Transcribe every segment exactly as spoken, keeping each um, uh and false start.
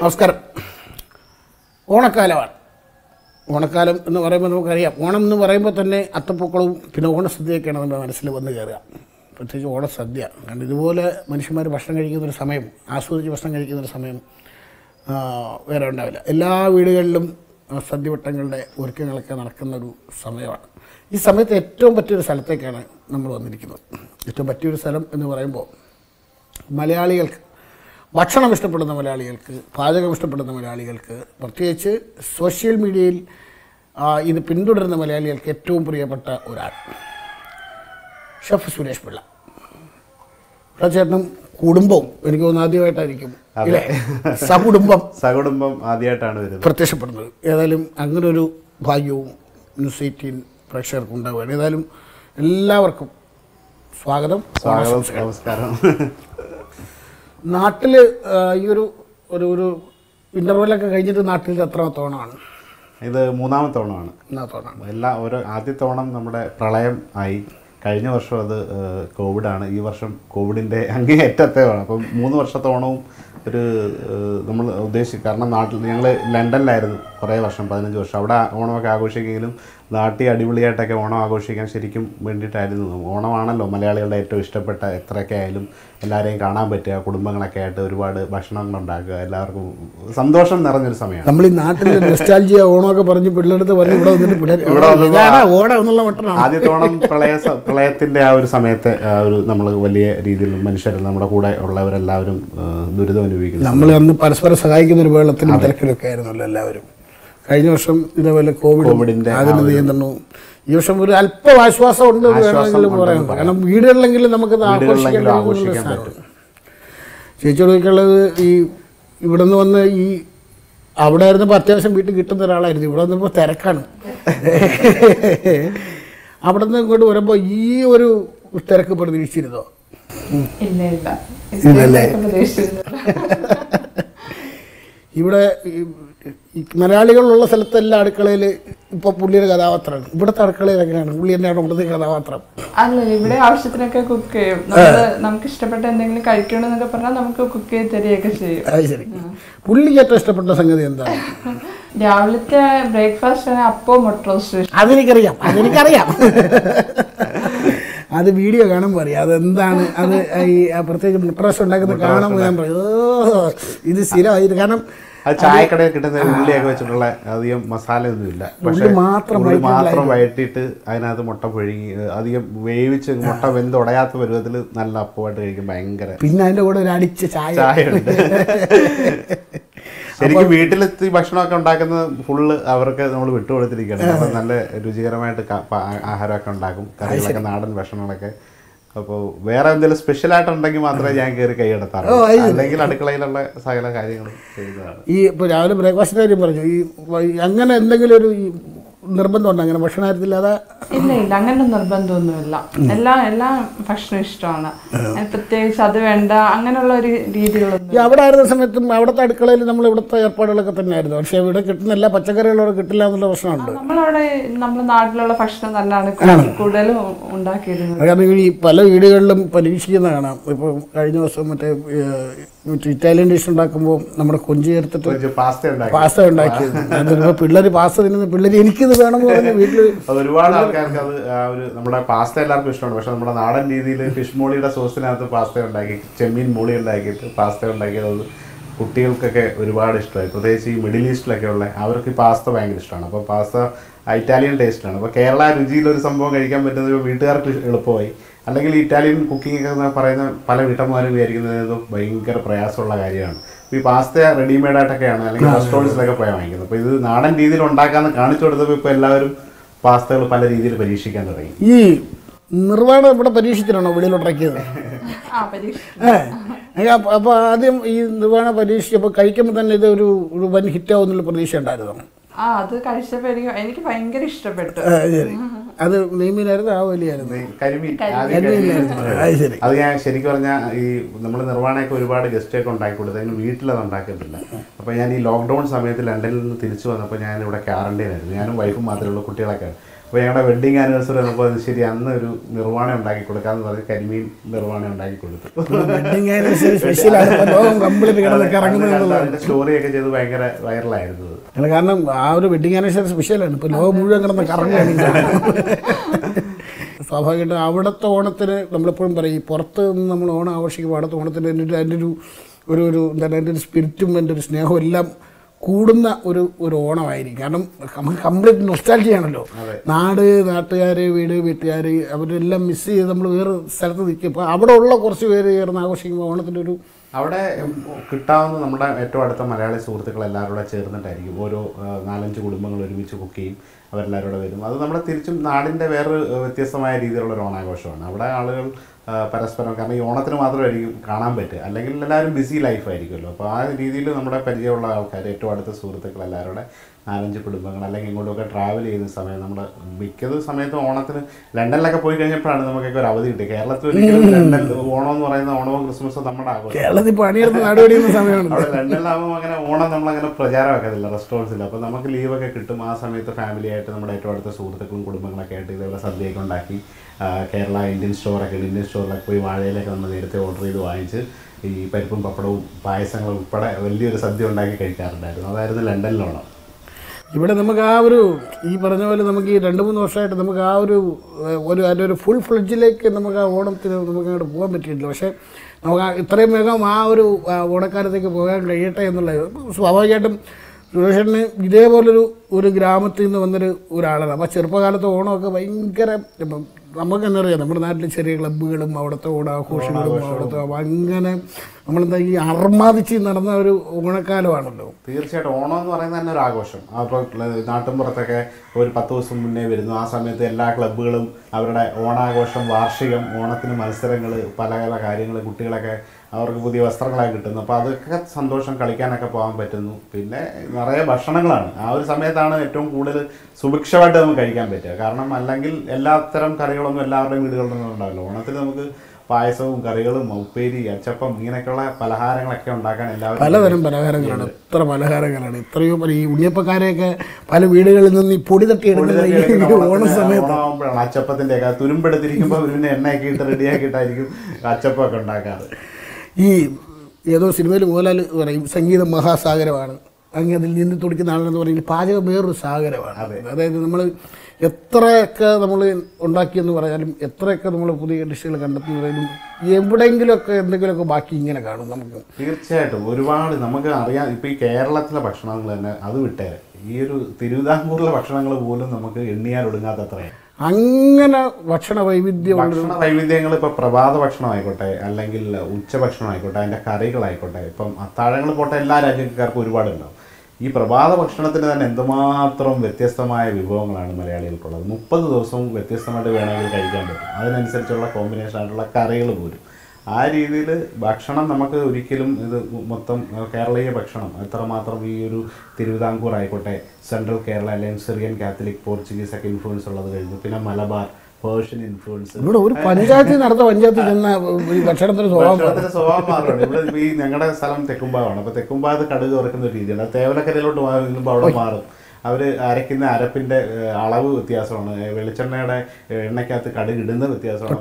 നമസ്കാരം. ഓണക്കാലമാണ്. ഓണക്കാലം എന്ന് പറയുമ്പോൾ നമുക്കറിയാം, ഓണം എന്ന് പറയുമ്പോൾ തന്നെ അത്തപ്പൂക്കളവും പിന്നെ ഓണസദ്യയൊക്കെയാണ് നമ്മുടെ മനസ്സിൽ വന്ന് കയറുക. പ്രത്യേകിച്ച് ഓണസദ്യ. കാരണം ഇതുപോലെ മനുഷ്യന്മാർ ഭക്ഷണം കഴിക്കുന്നൊരു സമയം, ആസ്വദിച്ച് ഭക്ഷണം കഴിക്കുന്നൊരു സമയം വേറെ ഉണ്ടാവില്ല. എല്ലാ വീടുകളിലും സദ്യവട്ടങ്ങളുടെ ഒരുക്കങ്ങളൊക്കെ നടക്കുന്നൊരു സമയമാണ്. ഈ സമയത്ത് ഏറ്റവും പറ്റിയൊരു സ്ഥലത്തേക്കാണ് നമ്മൾ വന്നിരിക്കുന്നത്. ഏറ്റവും പറ്റിയൊരു സ്ഥലം എന്ന് പറയുമ്പോൾ മലയാളികൾക്ക്, ഭക്ഷണം ഇഷ്ടപ്പെടുന്ന മലയാളികൾക്ക്, പാചകം ഇഷ്ടപ്പെടുന്ന മലയാളികൾക്ക്, പ്രത്യേകിച്ച് സോഷ്യൽ മീഡിയയിൽ ഇത് പിന്തുടരുന്ന മലയാളികൾക്ക് ഏറ്റവും പ്രിയപ്പെട്ട ഒരാൾ ഷെഫ് സുരേഷ് പിള്ള. ചേട്ടനും കുടുംബവും എനിക്ക് തോന്നുന്നു ആദ്യമായിട്ടായിരിക്കും സകുടുംബം സകുടുംബം ആദ്യമായിട്ടാണ് വരുന്നത് പ്രത്യക്ഷപ്പെടുന്നത്. ഏതായാലും അങ്ങനെ ഒരു ഭാഗ്യവും ന്യൂസ് എയ്റ്റീൻ പ്രേക്ഷകർക്ക് ഉണ്ടാവുകയാണ്. ഏതായാലും എല്ലാവർക്കും സ്വാഗതം. നമസ്കാരം. നാട്ടിൽ ഈ ഒരു ഒരു ഒരു ഇൻ്റർവെല്ലൊക്കെ കഴിഞ്ഞിട്ട് നാട്ടിൽ എത്രാമത്തെ ഓണമാണ്? ഇത് മൂന്നാമത്തെ ഓണമാണ്. മൂന്നാമത്തെ ഓണമാണ്. എല്ലാ ഓരോ ആദ്യത്തെ ഓണം നമ്മുടെ പ്രളയം ആയി. കഴിഞ്ഞ വർഷം അത് കോവിഡാണ്. ഈ വർഷം കോവിഡിൻ്റെ അങ്ങേയറ്റത്തെ ഓണം. അപ്പം മൂന്ന് വർഷത്തെ ഓണവും ഒരു നമ്മൾ ഉദ്ദേശിക്കും. കാരണം നാട്ടിൽ ഞങ്ങൾ ലണ്ടനിലായിരുന്നു കുറേ വർഷം, പതിനഞ്ച് വർഷം. അവിടെ ഓണമൊക്കെ ആഘോഷിക്കെങ്കിലും നാട്ടിൽ അടിപൊളിയായിട്ടൊക്കെ ഓണം ആഘോഷിക്കാൻ ശരിക്കും വേണ്ടിയിട്ടായിരുന്നു. ഓണമാണല്ലോ മലയാളികളുടെ ഏറ്റവും ഇഷ്ടപ്പെട്ട. എത്രയൊക്കെ ആയാലും എല്ലാവരെയും കാണാൻ പറ്റുക, കുടുംബങ്ങളൊക്കെ ആയിട്ട് ഒരുപാട് ഭക്ഷണങ്ങൾ ഉണ്ടാക്കുക, എല്ലാവർക്കും സന്തോഷം നിറഞ്ഞൊരു സമയമാണ്. നമ്മൾ ഈ നാട്ടിൽ നെസ്റ്റാൾജിയ ഓണമൊക്കെ പറഞ്ഞ് പിള്ളേടുത്ത് പറഞ്ഞ് ഇവിടെ വന്നിട്ട് ഓണം എന്നുള്ള മട്ടാണ്. ആദ്യത്തെ ഓണം പ്രളയ പ്രളയത്തിൻ്റെ ആ ഒരു സമയത്തെ ആ ഒരു നമ്മൾ വലിയ രീതിയിൽ മനുഷ്യർ നമ്മുടെ കൂടെ ഉള്ളവരെല്ലാവരും ദുരിതം അനുഭവിക്കുന്നു. നമ്മൾ അന്ന് പരസ്പരം സഹായിക്കുന്ന ഒരു വെള്ളത്തിനും തിരക്കിലൊക്കെ ആയിരുന്നല്ലോ എല്ലാവരും. കഴിഞ്ഞ വർഷം ഇതേപോലെ കോവിഡിന്റെ അതിന്റെ നിയന്ത്രണവും. ഈ വർഷം ഒരു അല്പം ആശ്വാസം ഉണ്ട് വേണമെങ്കിലും പറയാം. കാരണം വീടുകളിലെങ്കിലും നമുക്കത് ആഘോഷിക്കാൻ പറ്റും. ചേച്ചിയോട് ചോദിക്കാനുള്ളത്, ഈ ഇവിടെ നിന്ന് വന്ന് ഈ അവിടെ ആയിരുന്നപ്പോൾ അത്യാവശ്യം വീട്ടിൽ കിട്ടുന്ന ഒരാളായിരുന്നു. ഇവിടെ വന്നപ്പോൾ തിരക്കാണ്. അവിടെ നിന്ന് ഇങ്ങോട്ട് വരുമ്പോൾ ഈ ഒരു തിരക്ക് പ്രതീക്ഷിച്ചിരുന്നോ? ഇല്ലല്ലേ. ഇവിടെ മലയാളികളുള്ള സ്ഥലത്തെല്ലാം അടുക്കളയിൽ ഇപ്പൊ പുള്ളിയുടെ കഥാപാത്രമാണ്. ഇവിടുത്തെ അടുക്കളയിൽ എങ്ങനെയാണ്? പുള്ളി തന്നെയാണ് ഇവിടുത്തെ കഥാപാത്രം. അല്ലല്ല, ഇവിടെ ആവശ്യത്തിനൊക്കെ കുക്ക് ചെയ്യും. നമുക്ക് ഇഷ്ടപ്പെട്ട എന്തെങ്കിലും കഴിക്കണമെന്നൊക്കെ പറഞ്ഞാൽ നമുക്ക് കുക്ക് ചെയ്ത് തരികയൊക്കെ ചെയ്യും. അത് ശരി. പുള്ളിക്ക് ഏറ്റവും ഇഷ്ടപ്പെട്ട സംഗതി എന്താണ്? രാവിലത്തെ ബ്രേക്ക്ഫാസ്റ്റ് അപ്പം മുട്ട റോസ്റ്റ്. അതെനിക്കറിയാം, അതെനിക്കറിയാം. അത് വീഡിയോ കാണുമ്പോൾ അറിയാം അതെന്താണ്. അത് ഈ പ്രത്യേകിച്ച് മുട്ട റോസ്റ്റ് ഉണ്ടാക്കുന്നത് കാണുമ്പോൾ ഞാൻ പറയും, ഓ ഇത് സ്ഥിരമായിട്ട്. കാരണം അത് ചായക്കടയിൽ കിട്ടുന്ന ഉള്ളിയൊക്കെ വെച്ചിട്ടുള്ള അധികം മസാല ഒന്നുമില്ല. പക്ഷെ മാത്രം മാത്രം വഴറ്റിയിട്ട് അതിനകത്ത് മുട്ട പുഴുങ്ങി അധികം വേവിച്ച് മുട്ട വെന്ത് ഉടയാത്ത പരുവത്തിൽ നല്ല അപ്പമായിട്ട് കഴിക്കും. ഭയങ്കര. പിന്നെ അതിന്റെ കൂടെ ഒരു അടിച്ച ചായ ചായയുണ്ട്. ശരിക്കും വീട്ടിലെത്തി ഭക്ഷണമൊക്കെ ഉണ്ടാക്കുന്നത് ഫുള്ള് അവർക്ക് നമ്മൾ വിട്ടുകൊടുത്തിരിക്കുകയാണ്. അപ്പം നല്ല രുചികരമായിട്ട് ആഹാരമൊക്കെ ഉണ്ടാക്കും, കറികളൊക്കെ, നാടൻ ഭക്ഷണങ്ങളൊക്കെ. അപ്പോൾ വേറെ എന്തെങ്കിലും സ്പെഷ്യലായിട്ട് ഉണ്ടെങ്കിൽ മാത്രമേ ഞാൻ കയറി കൈയെടുത്താറുള്ളൂ. അല്ലെങ്കിൽ അടുക്കളയിലുള്ള സകല കാര്യങ്ങളും ചെയ്യുന്നതാണ്. ഈ ഇപ്പോൾ രാവിലെ ബ്രേക്ക്ഫാസ്റ്റിൻ്റെ കാര്യം പറഞ്ഞു. ഈ അങ്ങനെ എന്തെങ്കിലും ഒരു നിർബന്ധമുണ്ട് അങ്ങനെ ഭക്ഷണത്തിൽ? അതാ ഇല്ല ഇല്ല, അങ്ങനെ നിർബന്ധമൊന്നുമില്ല. എല്ലാ എല്ലാ ഭക്ഷണം ഇഷ്ടമാണ്. പ്രത്യേകിച്ച് അത് വേണ്ട അങ്ങനെയുള്ള ഒരു രീതികളൊന്നും. അവിടെ ആയിരുന്ന സമയത്തും അവിടുത്തെ അടുക്കളയിൽ നമ്മൾ ഇവിടുത്തെ ഏർപ്പാടുകളൊക്കെ തന്നെയായിരുന്നു. പക്ഷെ ഇവിടെ കിട്ടുന്ന എല്ലാ പച്ചക്കറികളും അവിടെ കിട്ടില്ല എന്നുള്ള പ്രശ്നമുണ്ട്. നമ്മളവിടെ നമ്മുടെ നാട്ടിലുള്ള ഭക്ഷണം തന്നെയാണ് കൂടുതലും ഉണ്ടാക്കിയിരുന്നത്. കാരണം ഈ പല വീടുകളിലും പരീക്ഷിക്കുന്ന കാണാം. ഇപ്പോൾ കഴിഞ്ഞ ദിവസം മറ്റേ മറ്റേ ഇറ്റാലിയൻ ഡിഷ് ഉണ്ടാക്കുമ്പോൾ നമ്മുടെ കൊഞ്ച് ചേർത്തിട്ട് പാസ്ത ഉണ്ടാക്കിയത്. അതിപ്പോൾ പിള്ളേർ പാസ്ത തിന്നുന്ന പിള്ളേർ എനിക്കിത് വേണമെന്ന് പറഞ്ഞ് വീട്ടിൽ ഒരുപാട് ആൾക്കാർക്ക് അത് ഒരു നമ്മുടെ പാസ്ത എല്ലാവർക്കും ഇഷ്ടമാണ്. പക്ഷെ നമ്മുടെ നാടൻ രീതിയിൽ ഫിഷ് മോളിയുടെ സോസിനകത്ത് പാസ്ത ഉണ്ടാക്കി, ചെമ്മീൻ മോളി ഉണ്ടാക്കിയിട്ട് പാസ്ത ഉണ്ടാക്കിയത് കുട്ടികൾക്കൊക്കെ ഒരുപാട് ഇഷ്ടമായി. പ്രത്യേകിച്ച് ഈ മിഡിൽ ഈസ്റ്റിലൊക്കെ ഉള്ള അവർക്ക് ഈ പാസ്ത ഭയങ്കര ഇഷ്ടമാണ്. അപ്പോൾ പാസ്ത ഇറ്റാലിയൻ ടേസ്റ്റാണ്. അപ്പോൾ കേരള രുചിയിലൊരു സംഭവം കഴിക്കാൻ പറ്റുന്നത് വീട്ടുകാർക്ക് എളുപ്പമായി. അല്ലെങ്കിൽ ഇറ്റാലിയൻ കുക്കിംഗ് ഒക്കെ പറയുന്ന പല വീട്ടമ്മമാരും വിചാരിക്കുന്നത് ഭയങ്കര പ്രയാസമുള്ള കാര്യമാണ്. ഈ പാസ്ത റെഡിമെയ്ഡായിട്ടൊക്കെയാണ് അല്ലെങ്കിൽ റെസ്റ്റോറൻറ്റ്സിലൊക്കെ പോയാൽ വാങ്ങിക്കുന്നത്. അപ്പോൾ ഇത് നാടൻ രീതിയിൽ ഉണ്ടാക്കാമെന്ന് കാണിച്ചു കൊടുത്തപ്പോൾ ഇപ്പോൾ എല്ലാവരും പാസ്തകൾ പല രീതിയിൽ പരീക്ഷിക്കാൻ തുടങ്ങി. ഈ നിർവ്വാണം ഇവിടെ പരീക്ഷിച്ചിട്ടാണോ വെളിയിലോട്ടിറക്കിയത്? അപ്പോൾ ആദ്യം ഈ നിർവ്വാണ പരീക്ഷിച്ചപ്പോൾ കഴിക്കുമ്പോൾ തന്നെ ഇത് ഒരു ഒരു വൻ ഹിറ്റാവുന്നുള്ള പ്രതീക്ഷ ഉണ്ടായിരുന്നു? ആ, അത് കഴിച്ചപ്പോൾ എനിക്ക് എനിക്ക് ഭയങ്കര ഇഷ്ടപ്പെട്ടു. അത് നെയ്മീനായിരുന്നു? ആ വലിയായിരുന്നു കരിമീൻ. അത് ഞാൻ ശരിക്കും പറഞ്ഞാൽ ഈ നമ്മൾ നിർവ്വാണയൊക്കെ ഒരുപാട് ഗസ്റ്റൊക്കെ ഉണ്ടാക്കി കൊടുത്തു. അതിന് വീട്ടിലത് ഉണ്ടാക്കിയിട്ടില്ല. അപ്പോൾ ഞാൻ ഈ ലോക്ക്ഡൗൺ സമയത്ത് ലണ്ടനിൽ നിന്ന് തിരിച്ചു വന്നപ്പോൾ ഞാൻ ഇവിടെ ക്വാറന്റൈനായിരുന്നു. ഞാനും വൈഫും മാത്രമേ ഉള്ളൂ, കുട്ടികളൊക്കെ. അപ്പോൾ ഞങ്ങളുടെ വെഡിങ് ആനിവേഴ്സറി വന്നപ്പോൾ ശരി അന്ന് ഒരു നിർവ്വാണ ഉണ്ടാക്കി കൊടുക്കാമെന്ന് പറഞ്ഞ് കരിമീൻ നിർവ്വാണ ഉണ്ടാക്കി കൊടുത്തു. അതിൻ്റെ സ്റ്റോറിയൊക്കെ ചെയ്ത് ഭയങ്കര വൈറലായിരുന്നു. അല്ല, കാരണം ആ ഒരു വെഡിങ് ആനിവേഴ്സറി സ്പെഷ്യലാണ്. ഇപ്പോൾ ലോകം മുഴുവൻ കിടന്ന് കറങ്ങുകയാണ്. സ്വാഭാവികമായിട്ടും അവിടുത്തെ ഓണത്തിന് നമ്മളെപ്പോഴും പറയും, ഈ പുറത്ത് നിന്ന് നമ്മൾ ഓണം ആഘോഷിക്കുമ്പോൾ അവിടുത്തെ ഓണത്തിന് അതിൻ്റെ ഒരു അതിൻ്റെ ഒരു ഒരു ഒരു എന്താണ് അതിൻ്റെ ഒരു സ്പിരിറ്റും അതിൻ്റെ ഒരു സ്നേഹവും എല്ലാം കൂടുന്ന ഒരു ഒരു ഓണമായിരിക്കും. കാരണം നമുക്ക് കംപ്ലീറ്റ് നൊസ്റ്റാൾജിയാണല്ലോ. നാട്, നാട്ടുകാർ, വീട്, വീട്ടുകാർ അവരെല്ലാം മിസ് ചെയ്ത് നമ്മൾ വേറെ സ്ഥലത്ത് നിൽക്കും. അപ്പോൾ അവിടെ ഉള്ള കുറച്ച് പേര് ചേർന്ന് ആഘോഷിക്കുമ്പോൾ ഓണത്തിൻ്റെ ഒരു അവിടെ കിട്ടാവുന്ന നമ്മുടെ ഏറ്റവും അടുത്ത മലയാളി സുഹൃത്തുക്കൾ എല്ലാവരും കൂടെ ചേർന്നിട്ടായിരിക്കും ഓരോ നാലഞ്ച് കുടുംബങ്ങൾ ഒരുമിച്ച് കുക്ക് ചെയ്യും, അവരെല്ലാവരും കൂടെ വരും. അത് നമ്മുടെ തിരിച്ചും നാടിൻ്റെ വേറൊരു വ്യത്യസ്തമായ രീതിയിലുള്ള ഒരു ഓണാഘോഷമാണ്. അവിടെ ആളുകൾ പരസ്പരം, കാരണം ഈ ഓണത്തിന് മാത്രമായിരിക്കും കാണാൻ പറ്റുക, അല്ലെങ്കിൽ എല്ലാവരും ബിസി ലൈഫായിരിക്കുമല്ലോ. അപ്പോൾ ആ രീതിയിൽ നമ്മുടെ പരിചയമുള്ള ആൾക്കാർ, ഏറ്റവും അടുത്ത സുഹൃത്തുക്കൾ എല്ലാവരും കൂടെ നാലഞ്ച് കുടുംബങ്ങൾ അല്ലെങ്കിൽ ഇങ്ങോട്ടൊക്കെ ട്രാവൽ ചെയ്യുന്ന സമയം, നമ്മുടെ മിക്കത് സമയത്തും ഓണത്തിന് ലണ്ടനിലൊക്കെ പോയി കഴിഞ്ഞപ്പോഴാണ് നമുക്കൊക്കെ ഒരു അവധി കിട്ടിയത്. കേരളത്തിൽ ഒരിക്കലും ലണ്ടൻ ഓണം എന്ന് പറയുന്ന ഓണവും ക്രിസ്മസും നമ്മുടെ ആഘോഷം. കേരളത്തിൽ പണിയെടുത്ത് നാടുപടിയുന്ന സമയമാണ്. അവിടെ ലണ്ടനിലാകുമ്പോൾ അങ്ങനെ ഓണം നമ്മളങ്ങനെ പ്രചാരമാക്കത്തില്ല റെസ്റ്റോറൻറ്റ്സിൽ. അപ്പോൾ നമുക്ക് ലീവൊക്കെ കിട്ടും. ആ സമയത്ത് ഫാമിലിയായിട്ട് നമ്മുടെ ഏറ്റവും അടുത്ത സുഹൃത്തുക്കളും കുടുംബങ്ങളൊക്കെ ആയിട്ട് ഇതേപോലെ സദ്യയൊക്കെ ഉണ്ടാക്കി കേരള ഇന്ത്യൻ സ്റ്റോറൊക്കെ ഇന്ത്യൻ സ്റ്റോറിലൊക്കെ പോയി വാഴയിലൊക്കെ നമ്മൾ നേരത്തെ ഓർഡർ ചെയ്ത് വാങ്ങിച്ച് ഈ പരിപ്പും പപ്പടവും പായസങ്ങളും ഉൾപ്പെടെ വലിയൊരു സദ്യ ഉണ്ടാക്കി കഴിക്കാറുണ്ടായിരുന്നു. അതായിരുന്നു ലണ്ടനിലോണം. ഇവിടെ നമുക്ക് ആ ഒരു ഈ പറഞ്ഞ പോലെ നമുക്ക് ഈ രണ്ട് മൂന്ന് വർഷമായിട്ട് നമുക്ക് ആ ഒരു ഒരു അതിൻ്റെ ഒരു ഫുൾ ഫ്ലെഡ്ജിലേക്ക് നമുക്ക് ആ ഓണത്തിന് നമുക്ക് അങ്ങോട്ട് പോകാൻ പറ്റിയിട്ടില്ല. പക്ഷേ നമുക്ക് ഇത്രയും വേഗം ആ ഒരു ഓണക്കാലത്തേക്ക് പോകാൻ കഴിയട്ടെ എന്നുള്ളത് സ്വാഭാവികമായിട്ടും സുരേഷന് ഇതേപോലൊരു ഒരു ഗ്രാമത്തിൽ നിന്ന് വന്നൊരു ഒരാളാണ്. അപ്പോൾ ചെറുപ്പകാലത്ത് ഓണമൊക്കെ ഭയങ്കര ഇപ്പം നമുക്ക് തന്നെ അറിയാം, നമ്മുടെ നാട്ടിൽ ചെറിയ ക്ലബ്ബുകളും അവിടുത്തെ ഓണാഘോഷങ്ങളും അവിടുത്തെ അങ്ങനെ നമ്മളെന്താ ഈ അർമാദിച്ച് നടന്ന ഒരു ഓണക്കാലമാണല്ലോ. തീർച്ചയായിട്ടും ഓണം എന്ന് പറയുന്നത് തന്നെ ഒരു ആഘോഷം. അപ്പോൾ നാട്ടിൻപുറത്തൊക്കെ ഒരു പത്ത് ദിവസം മുന്നേ വരുന്നു. ആ സമയത്ത് എല്ലാ ക്ലബ്ബുകളും അവരുടെ ഓണാഘോഷം, വാർഷികം, ഓണത്തിന് മത്സരങ്ങൾ, പല പല കാര്യങ്ങൾ, കുട്ടികളൊക്കെ അവർക്ക് പുതിയ വസ്ത്രങ്ങളൊക്കെ കിട്ടുന്നു. അപ്പോൾ അതൊക്കെ സന്തോഷം, കളിക്കാനൊക്കെ പോകാൻ പറ്റുന്നു. പിന്നെ നിറയെ ഭക്ഷണങ്ങളാണ്. ആ ഒരു സമയത്താണ് ഏറ്റവും കൂടുതൽ സുഭിക്ഷമായിട്ട് നമുക്ക് കഴിക്കാൻ പറ്റുക. കാരണം അല്ലെങ്കിൽ എല്ലാത്തരം കറികളൊന്നും എല്ലാവരുടെയും വീടുകളിലൊന്നും ഉണ്ടാവില്ല. ഓണത്തിന് നമുക്ക് പായസവും കറികളും ഉപ്പേരി, അച്ചപ്പം, ഇങ്ങനെയൊക്കെയുള്ള പലഹാരങ്ങളൊക്കെ ഉണ്ടാക്കാൻ എല്ലാവരും പലതരം പലഹാരങ്ങളാണ്. എത്ര പലഹാരങ്ങളാണ്, എത്രയോ ഈ ഉണ്ണിയപ്പക്കാരെയൊക്കെ പല വീടുകളിൽ നിന്ന് ഈ പൊടി തട്ടിയെടുക്കുന്ന ഓണ സമയത്ത് ഓണമാകുമ്പോഴാണ് അച്ചപ്പത്തിൻ്റെ ഒക്കെ തുരുമ്പെടുത്തിരിക്കുമ്പോൾ പിന്നെ എണ്ണയൊക്കെ ഇട്ട് റെഡിയാക്കിയിട്ടായിരിക്കും അച്ചപ്പമൊക്കെ ഉണ്ടാക്കാറ്. ഈ ഏതോ സിനിമയിൽ മോഹൻലാൽ പറയും സംഗീതം മഹാസാഗരമാണ്, അങ്ങ് അതിൽ നിന്ന് തുടിക്കുന്ന ആളെന്ന് പറയുന്നത് പാചകം വേറൊരു സാഗരമാണ്. അതായത് നമ്മൾ എത്രയൊക്കെ നമ്മൾ ഉണ്ടാക്കിയെന്ന് പറഞ്ഞാലും എത്രയൊക്കെ നമ്മൾ പുതിയ ഡിഷുകൾ കണ്ടെത്തുന്നതിലും എവിടെയെങ്കിലുമൊക്കെ എന്തെങ്കിലുമൊക്കെ ബാക്കി ഇങ്ങനെ കാണും നമുക്ക്. തീർച്ചയായിട്ടും ഒരുപാട് നമുക്ക് അറിയാം. ഇപ്പോൾ ഈ കേരളത്തിലെ ഭക്ഷണങ്ങൾ തന്നെ അത് വിട്ടേരെ ഈ ഒരു തിരുവിതാംകൂറിലെ ഭക്ഷണങ്ങൾ പോലും നമുക്ക് എണ്ണിയാൽ ഒടുങ്ങാത്തത്രയാണ്. അങ്ങനെ ഭക്ഷണ വൈവിധ്യം ഭക്ഷണ വൈവിധ്യങ്ങൾ ഇപ്പോൾ പ്രഭാത ഭക്ഷണമായിക്കോട്ടെ, അല്ലെങ്കിൽ ഉച്ചഭക്ഷണം ആയിക്കോട്ടെ, അതിൻ്റെ കറികളായിക്കോട്ടെ, ഇപ്പം അത്താഴങ്ങൾ പോട്ടെ എല്ലാ രാജ്യക്കാർക്കും ഒരുപാടുണ്ടാവും. ഈ പ്രഭാത ഭക്ഷണത്തിന് തന്നെ എന്തുമാത്രം വ്യത്യസ്തമായ വിഭവങ്ങളാണ് മലയാളികൾക്കുള്ളത്. മുപ്പത് ദിവസവും വ്യത്യസ്തമായിട്ട് വേണമെങ്കിൽ കഴിക്കാൻ പറ്റും. അതിനനുസരിച്ചുള്ള കോമ്പിനേഷൻ ആയിട്ടുള്ള കറികൾ പോലും. ആ രീതിയിൽ ഭക്ഷണം നമുക്ക് ഒരിക്കലും ഇത് മൊത്തം കേരളീയ ഭക്ഷണം എത്രമാത്രം ഈ ഒരു തിരുവിതാംകൂർ ആയിക്കോട്ടെ, സെൻട്രൽ കേരള അല്ലെങ്കിൽ സിറിയൻ കാത്തലിക് പോർച്ചുഗീസ് ഒക്കെ ഇൻഫ്ലുവൻസ് ഉള്ളത് കഴിഞ്ഞു. പിന്നെ മലബാർ പേർഷ്യൻ ഇൻഫ്ലുവൻസ്. ഇവിടെ ഒരു പഞ്ചായത്തിൽ നടത്ത പഞ്ചായത്തിൽ ചെന്ന ഭക്ഷണത്തിന് ഭക്ഷണത്തിന്റെ സ്വഭാവം മാറുകയാണ്. ഇവിടെ ഈ ഞങ്ങളുടെ സ്ഥലം തെക്കുംഭാഗമാണ്. അപ്പോൾ തെക്കുംഭാഗത്ത് കടുക് ഉറക്കുന്ന ഒരു രീതിയാണ്. തേവലക്കരയിലോട്ട് മാറുമ്പോൾ അവിടെ മാറും. അവർ അരയ്ക്കുന്ന അരപ്പിന്റെ അളവ് വ്യത്യാസമാണ്. വെളിച്ചെണ്ണയുടെ എണ്ണയ്ക്കകത്ത് കടുക് ഇടുന്ന വ്യത്യാസമാണ്.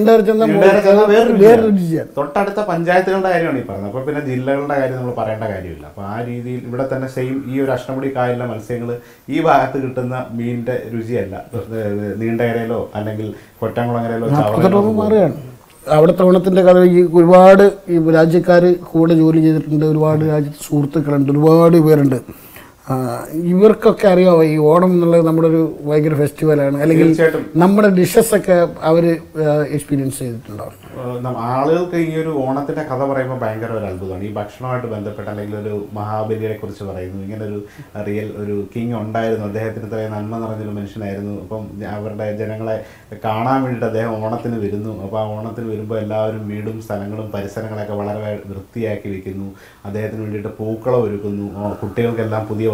തൊട്ടടുത്ത പഞ്ചായത്തുകളുടെ കാര്യമാണ് ഈ പറയുന്നത്. അപ്പോൾ പിന്നെ ജില്ലകളുടെ കാര്യം നമ്മൾ പറയേണ്ട കാര്യമില്ല. അപ്പോൾ ആ രീതിയിൽ ഇവിടെ തന്നെ സെയിം ഈ ഒരു അഷ്ടമുടി കായലിലെ മത്സ്യങ്ങൾ ഈ ഭാഗത്ത് കിട്ടുന്ന മീനിന്റെ രുചിയല്ല നീണ്ടകരയിലോ അല്ലെങ്കിൽ കൊറ്റംകുളങ്ങരയിലോ മാറുകയാണ്. അവിടുത്തെ ഓണത്തിൻ്റെ കഥ ഈ ഒരുപാട് ഈ രാജ്യക്കാർ കൂടെ ജോലി ചെയ്തിട്ടുണ്ട്. ഒരുപാട് രാജ്യത്ത് സുഹൃത്തുക്കളുണ്ട്, ഒരുപാട് പേരുണ്ട്. ഇവർക്കൊക്കെ അറിയാമോ ഈ ഓണം എന്നുള്ളത് നമ്മുടെ ഒരു ഭയങ്കര ഫെസ്റ്റിവലാണ്, അല്ലെങ്കിൽ നമ്മുടെ ഡിഷസൊക്കെ അവർ എക്സ്പീരിയൻസ് ചെയ്തിട്ടുണ്ടാവും. ആളുകൾക്ക് ഈ ഒരു ഓണത്തിന്റെ കഥ പറയുമ്പോൾ ഭയങ്കര ഒരു അത്ഭുതമാണ്. ഈ ഭക്ഷണമായിട്ട് ബന്ധപ്പെട്ട് അല്ലെങ്കിൽ ഒരു മഹാബലിയെ കുറിച്ച് പറയുന്നു. ഇങ്ങനെ ഒരു റിയൽ ഒരു കിങ് ഉണ്ടായിരുന്നു, അദ്ദേഹത്തിന് ഇത്രയും നന്മ നിറഞ്ഞൊരു മനുഷ്യനായിരുന്നു. അപ്പം അവരുടെ ജനങ്ങളെ കാണാൻ വേണ്ടിയിട്ട് അദ്ദേഹം ഓണത്തിന് വരുന്നു. അപ്പോൾ ആ ഓണത്തിന് വരുമ്പോൾ എല്ലാവരും വീടും സ്ഥലങ്ങളും പരിസരങ്ങളൊക്കെ വളരെ വൃത്തിയാക്കി വെക്കുന്നു. അദ്ദേഹത്തിന് വേണ്ടിയിട്ട് പൂക്കളം ഒരുക്കുന്നു. കുട്ടികൾക്കെല്ലാം പുതിയ